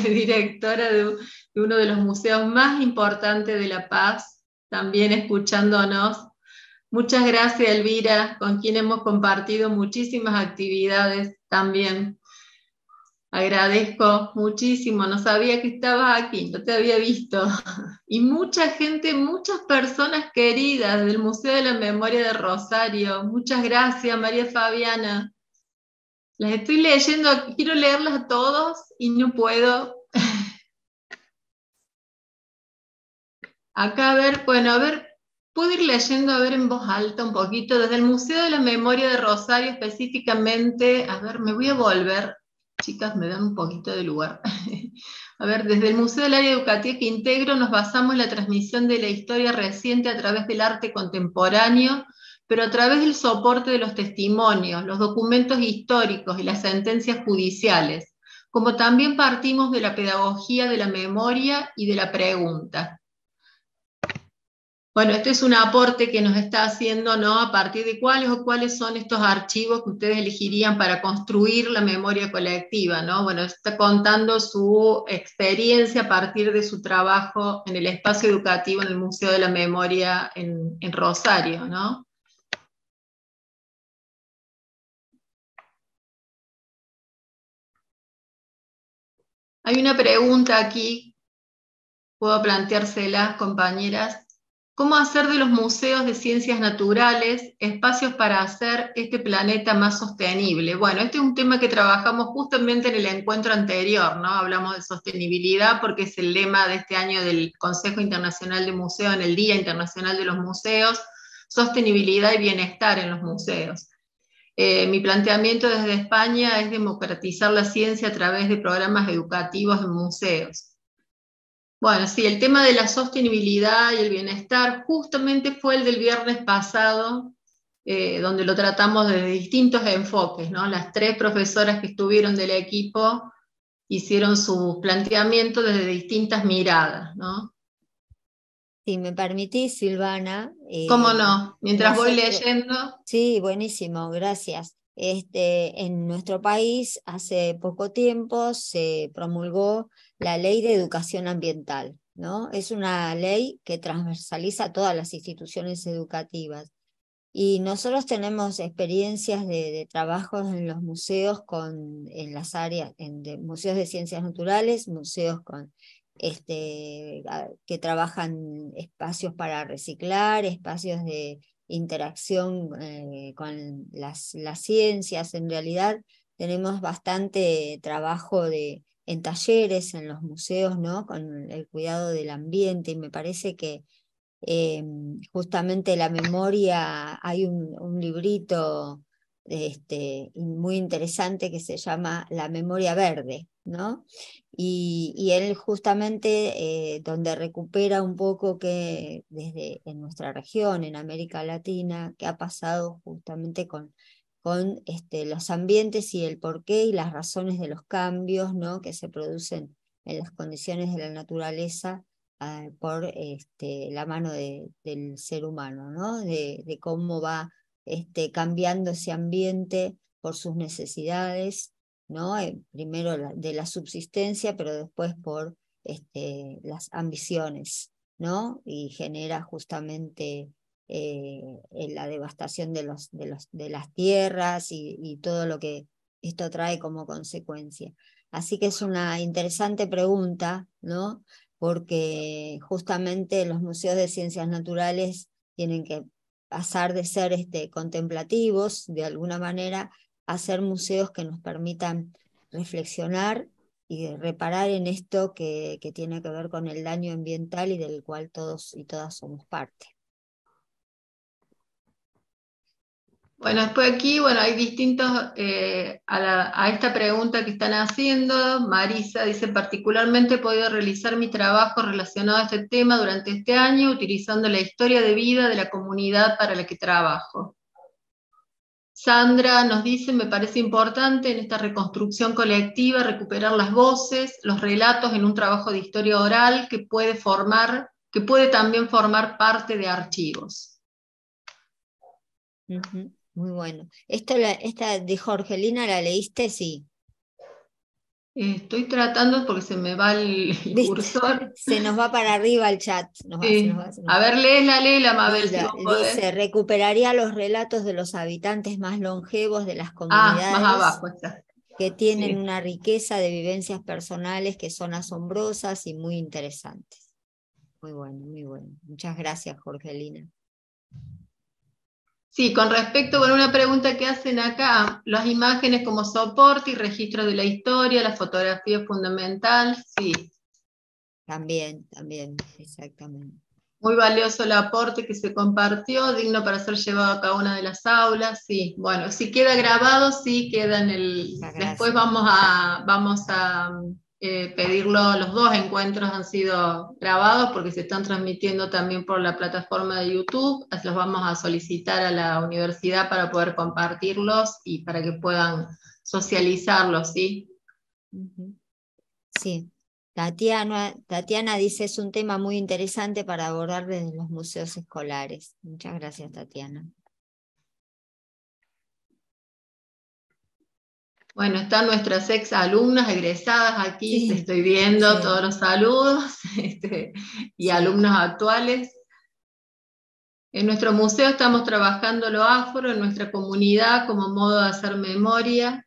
uno de los museos más importantes de La Paz, también escuchándonos. Muchas gracias, Elvira, con quien hemos compartido muchísimas actividades también. Agradezco muchísimo, no sabía que estabas aquí, no te había visto. Y mucha gente, muchas personas queridas del Museo de la Memoria de Rosario. Muchas gracias, María Fabiana. Las estoy leyendo, quiero leerlas a todos y no puedo. Acá, a ver, puedo ir leyendo, a ver, en voz alta un poquito, desde el Museo de la Memoria de Rosario específicamente, a ver, me voy a volver, chicas, me dan un poquito de lugar. A ver, desde el Museo del Área Educativa que integro nos basamos en la transmisión de la historia reciente a través del arte contemporáneo, pero a través del soporte de los testimonios, los documentos históricos y las sentencias judiciales, como también partimos de la pedagogía de la memoria y de la pregunta. Bueno, este es un aporte que nos está haciendo, ¿no? A partir de cuáles son estos archivos que ustedes elegirían para construir la memoria colectiva, ¿no? Bueno, está contando su experiencia a partir de su trabajo en el espacio educativo en el Museo de la Memoria en Rosario, ¿no? Hay una pregunta aquí, puedo planteárselas, compañeras. ¿Cómo hacer de los museos de ciencias naturales espacios para hacer este planeta más sostenible? Bueno, este es un tema que trabajamos justamente en el encuentro anterior, ¿no? Hablamos de sostenibilidad porque es el lema de este año del Consejo Internacional de Museos, en el Día Internacional de los Museos, sostenibilidad y bienestar en los museos. Mi planteamiento desde España es democratizar la ciencia a través de programas educativos en museos. Bueno, sí, el tema de la sostenibilidad y el bienestar justamente fue el del viernes pasado, donde lo tratamos desde distintos enfoques, ¿no? Las 3 profesoras que estuvieron del equipo hicieron su planteamiento desde distintas miradas, ¿no? Si me permitís, Silvana. ¿Cómo no? Mientras voy leyendo. Sí, buenísimo, gracias. En nuestro país hace poco tiempo se promulgó la Ley de Educación Ambiental, ¿no? Es una ley que transversaliza todas las instituciones educativas. Y nosotros tenemos experiencias de trabajos en los museos en las áreas, de museos de ciencias naturales, museos que trabajan espacios para reciclar, espacios de interacción con las ciencias. En realidad tenemos bastante trabajo en talleres, en los museos, ¿no? Con el cuidado del ambiente, y me parece que justamente la memoria, hay un librito muy interesante que se llama La Memoria Verde, ¿no? Y él justamente donde recupera un poco que desde en nuestra región, en América Latina, qué ha pasado justamente con los ambientes y el porqué y las razones de los cambios, ¿no? Que se producen en las condiciones de la naturaleza por la mano del ser humano, ¿no? De cómo va cambiando ese ambiente por sus necesidades, ¿no? Primero de la subsistencia, pero después por las ambiciones, ¿no? Y genera justamente la devastación de las tierras y todo lo que esto trae como consecuencia. Así que es una interesante pregunta, ¿no? Porque justamente los museos de ciencias naturales tienen que pasar de ser contemplativos, de alguna manera, a ser museos que nos permitan reflexionar y reparar en esto que tiene que ver con el daño ambiental y del cual todos y todas somos parte. Bueno, después aquí, bueno, hay distintos, a esta pregunta que están haciendo. Marisa dice, particularmente he podido realizar mi trabajo relacionado a este tema durante este año, utilizando la historia de vida de la comunidad para la que trabajo. Sandra nos dice, me parece importante en esta reconstrucción colectiva recuperar las voces, los relatos en un trabajo de historia oral que puede también formar parte de archivos. Muy bueno. Esta de Jorgelina, ¿la leíste? Sí. Estoy tratando porque se me va el cursor. Se nos va para arriba el chat. A ver, léela, Mabel, si vos podés. Dice, recuperaría los relatos de los habitantes más longevos de las comunidades más abajo está. Que tienen una riqueza de vivencias personales que son asombrosas y muy interesantes. Muy bueno, muy bueno. Muchas gracias, Jorgelina. Sí, con respecto a una pregunta que hacen acá, las imágenes como soporte y registro de la historia, la fotografía es fundamental, sí. También, exactamente. Muy valioso el aporte que se compartió, digno para ser llevado a cada una de las aulas, sí. Bueno, si queda grabado, sí, queda en el... Después vamos a pedirlo, los 2 encuentros han sido grabados porque se están transmitiendo también por la plataforma de YouTube, los vamos a solicitar a la universidad para poder compartirlos y para que puedan socializarlos, ¿sí? Sí. Tatiana dice, es un tema muy interesante para abordar desde los museos escolares. Muchas gracias, Tatiana. Bueno, están nuestras ex alumnas egresadas aquí, Sí, estoy viendo todos los saludos, y alumnos actuales. En nuestro museo estamos trabajando lo afro en nuestra comunidad como modo de hacer memoria.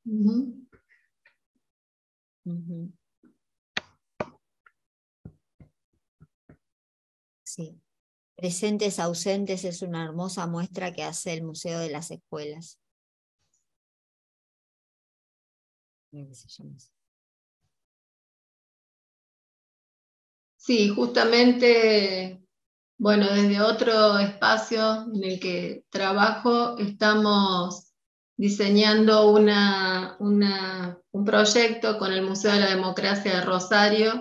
Sí. Presentes ausentes es una hermosa muestra que hace el Museo de las Escuelas. Sí, justamente, bueno, desde otro espacio en el que trabajo, estamos diseñando un proyecto con el Museo de la Democracia de Rosario,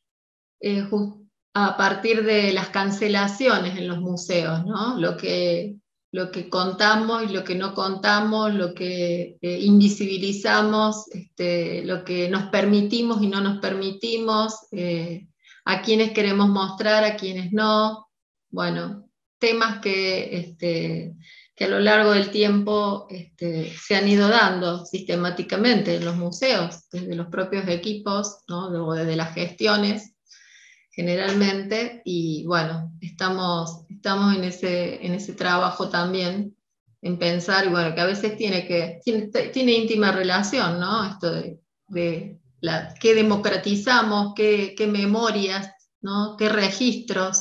a partir de las cancelaciones en los museos, ¿no? Lo que contamos y lo que no contamos, lo que invisibilizamos, lo que nos permitimos y no nos permitimos, a quienes queremos mostrar, a quienes no. Bueno, temas que a lo largo del tiempo se han ido dando sistemáticamente en los museos, desde los propios equipos, ¿no? O desde las gestiones, generalmente, y bueno, estamos en ese trabajo también, en pensar, y bueno, que a veces tiene íntima relación, ¿no? Esto de qué democratizamos, qué memorias, ¿no? Qué registros.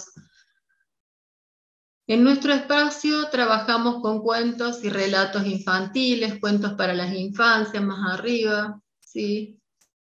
En nuestro espacio trabajamos con cuentos y relatos infantiles, cuentos para las infancias, más arriba, ¿sí?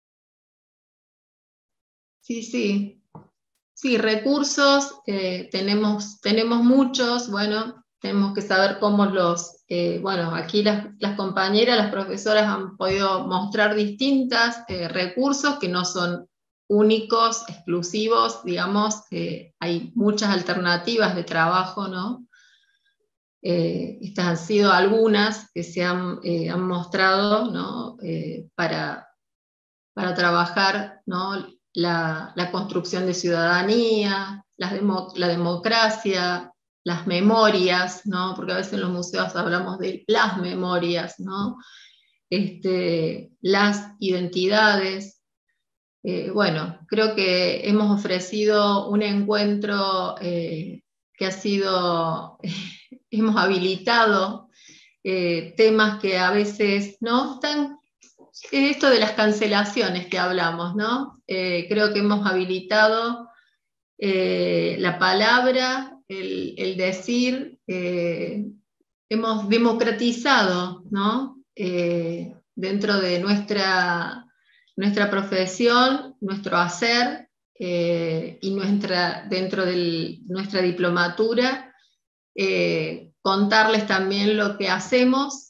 Sí. Sí, recursos, tenemos muchos, bueno, tenemos que saber cómo bueno, aquí las compañeras, las profesoras han podido mostrar distintos recursos que no son únicos, exclusivos, digamos, hay muchas alternativas de trabajo, ¿no? Estas han sido algunas que se han mostrado, ¿no? Para trabajar, ¿no? La construcción de ciudadanía, la democracia, las memorias, ¿no? Porque a veces en los museos hablamos de las memorias, ¿no? Las identidades. Bueno, creo que hemos ofrecido un encuentro que ha sido, hemos habilitado temas que a veces no están, esto de las cancelaciones que hablamos, ¿no? Creo que hemos habilitado la palabra, el decir, hemos democratizado, ¿no? Dentro de nuestra profesión, nuestro hacer, y dentro de nuestra diplomatura, contarles también lo que hacemos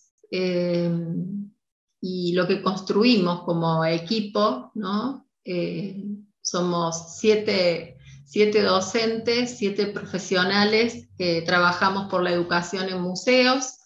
y lo que construimos como equipo, ¿no? Somos 7 docentes, 7 profesionales que trabajamos por la educación en museos,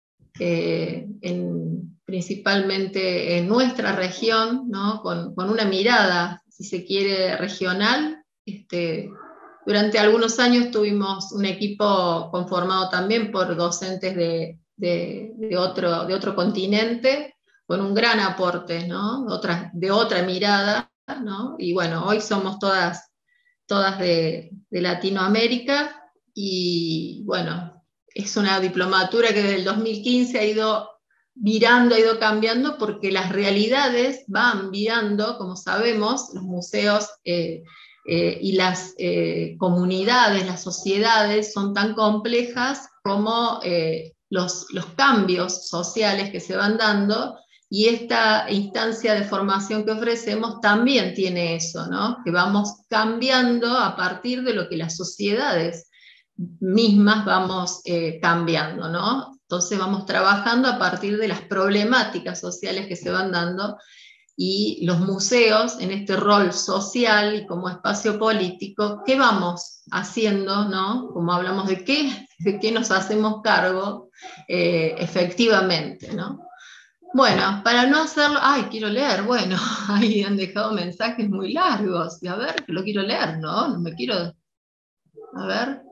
principalmente en nuestra región, ¿no? con una mirada, si se quiere, regional. Durante algunos años tuvimos un equipo conformado también por docentes de otro continente, con un gran aporte, ¿no? de otra mirada, ¿no? Y bueno, hoy somos todas de Latinoamérica, y bueno, es una diplomatura que desde el 2015 ha ido virando, ha ido cambiando, porque las realidades van virando, como sabemos, los museos y las comunidades, las sociedades son tan complejas como los cambios sociales que se van dando, y esta instancia de formación que ofrecemos también tiene eso, ¿no? Que vamos cambiando a partir de lo que las sociedades mismas vamos cambiando, ¿no? Entonces vamos trabajando a partir de las problemáticas sociales que se van dando, y los museos, en este rol social y como espacio político, ¿qué vamos haciendo, ¿no? Como hablamos de qué nos hacemos cargo efectivamente, ¿no? Bueno, para no hacerlo, quiero leer, bueno, ahí han dejado mensajes muy largos, y a ver, que lo quiero leer, ¿no? No me quiero, a ver.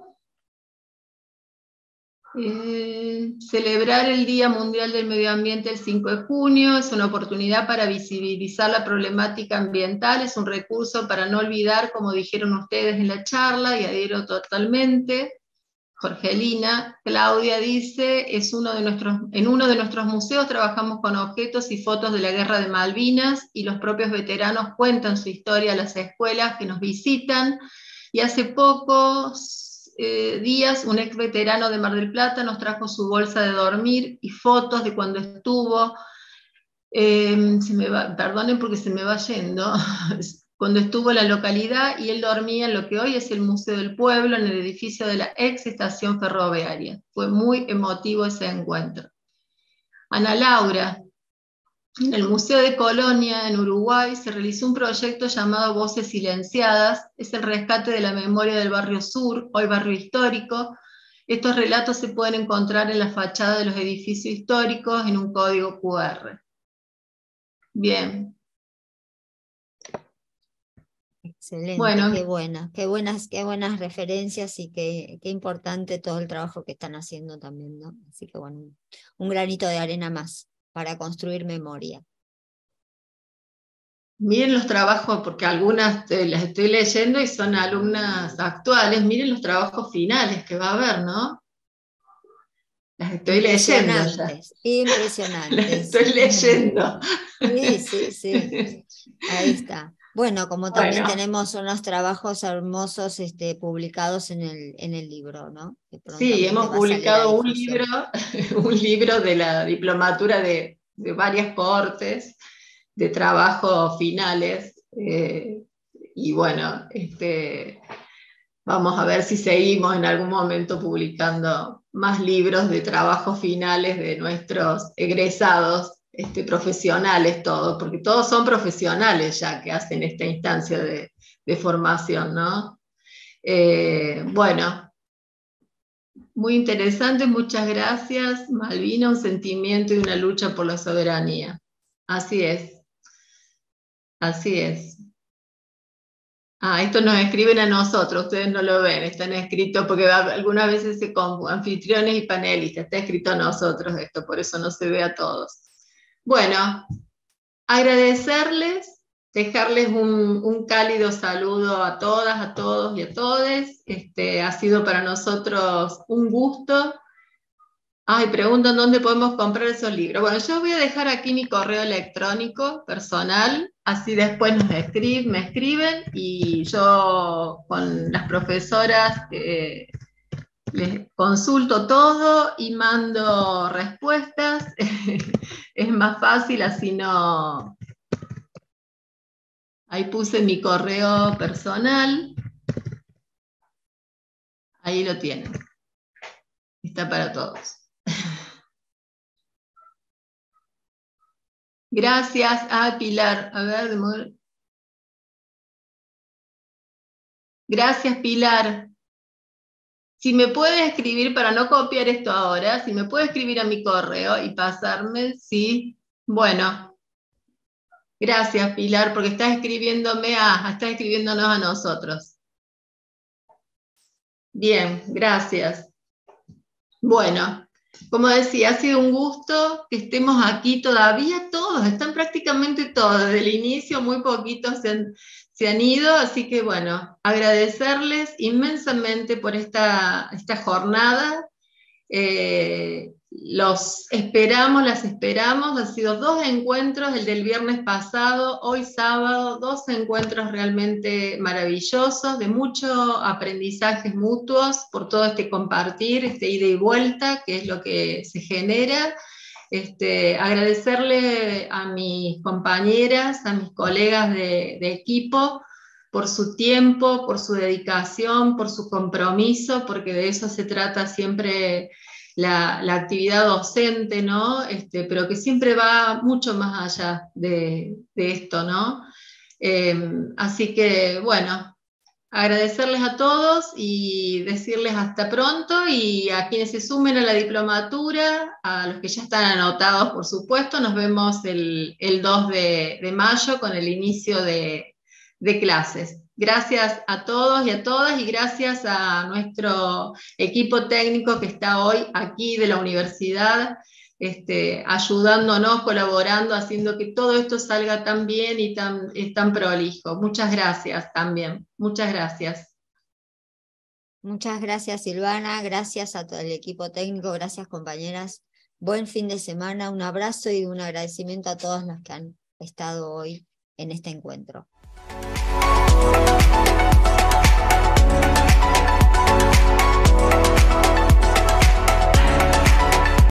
Celebrar el Día Mundial del Medio Ambiente el 5 de junio es una oportunidad para visibilizar la problemática ambiental, es un recurso para no olvidar, como dijeron ustedes en la charla, y adhiero totalmente. Jorgelina, Claudia dice, en uno de nuestros museos trabajamos con objetos y fotos de la Guerra de Malvinas, y los propios veteranos cuentan su historia a las escuelas que nos visitan, y hace pocos días un ex veterano de Mar del Plata nos trajo su bolsa de dormir y fotos de cuando estuvo, perdonen porque se me va yendo, cuando estuvo en la localidad, y él dormía en lo que hoy es el Museo del Pueblo, en el edificio de la ex estación ferroviaria. Fue muy emotivo ese encuentro. Ana Laura, en el Museo de Colonia, en Uruguay, se realizó un proyecto llamado Voces Silenciadas, es el rescate de la memoria del barrio sur, hoy barrio histórico. Estos relatos se pueden encontrar en la fachada de los edificios históricos en un código QR. Bien. Excelente, bueno, qué buenas referencias, y qué importante todo el trabajo que están haciendo también, ¿no? Así que bueno, un granito de arena más para construir memoria. Miren los trabajos, porque algunas las estoy leyendo y son alumnas actuales, miren los trabajos finales que va a haber, ¿no? Las estoy leyendo ya. Impresionantes. Las estoy leyendo. Sí. Ahí está. Bueno, como también tenemos unos trabajos hermosos publicados en el libro, ¿no? Sí, hemos publicado un libro de la diplomatura de varias cohortes, de trabajos finales, y bueno, vamos a ver si seguimos en algún momento publicando más libros de trabajos finales de nuestros egresados profesionales, todos, porque todos son profesionales ya que hacen esta instancia de formación, ¿no? Bueno, muy interesante, muchas gracias. Malvina, un sentimiento y una lucha por la soberanía. Así es. Así es. Esto nos escriben a nosotros, ustedes no lo ven, están escritos porque algunas veces se confunden anfitriones y panelistas, está escrito a nosotros esto, por eso no se ve a todos. Bueno, agradecerles dejarles un cálido saludo a todas, a todos y a todes. Ha sido para nosotros un gusto. Ay, preguntan dónde podemos comprar esos libros. Bueno, yo voy a dejar aquí mi correo electrónico personal, así después me escriben y yo con las profesoras les consulto todo y mando respuestas. Es más fácil, así no. Ahí puse mi correo personal. Ahí lo tienen. Está para todos. Gracias. Pilar. A ver, gracias, Pilar. Si me puede escribir, para no copiar esto ahora, si me puede escribir a mi correo y pasarme, sí. Bueno, gracias, Pilar, porque está escribiéndonos a nosotros. Bien, gracias. Bueno, como decía, ha sido un gusto que estemos aquí todavía todos, están prácticamente todos, desde el inicio muy poquitos se han ido, así que bueno, agradecerles inmensamente por esta jornada. Las esperamos, han sido 2 encuentros, el del viernes pasado, hoy sábado, 2 encuentros realmente maravillosos, de mucho aprendizajes mutuos por todo este compartir, este ida y vuelta, que es lo que se genera. Agradecerle a mis compañeras, a mis colegas de equipo, por su tiempo, por su dedicación, por su compromiso, porque de eso se trata siempre la actividad docente, ¿no? Pero que siempre va mucho más allá de esto, ¿no? Así que, bueno, agradecerles a todos y decirles hasta pronto, y a quienes se sumen a la diplomatura, a los que ya están anotados, por supuesto, nos vemos el 2 de mayo con el inicio de clases. Gracias a todos y a todas, y gracias a nuestro equipo técnico que está hoy aquí de la universidad, ayudándonos, colaborando, haciendo que todo esto salga tan bien y tan prolijo. Muchas gracias también. Muchas gracias. Muchas gracias, Silvana. Gracias a todo el equipo técnico. Gracias, compañeras. Buen fin de semana. Un abrazo y un agradecimiento a todos los que han estado hoy en este encuentro.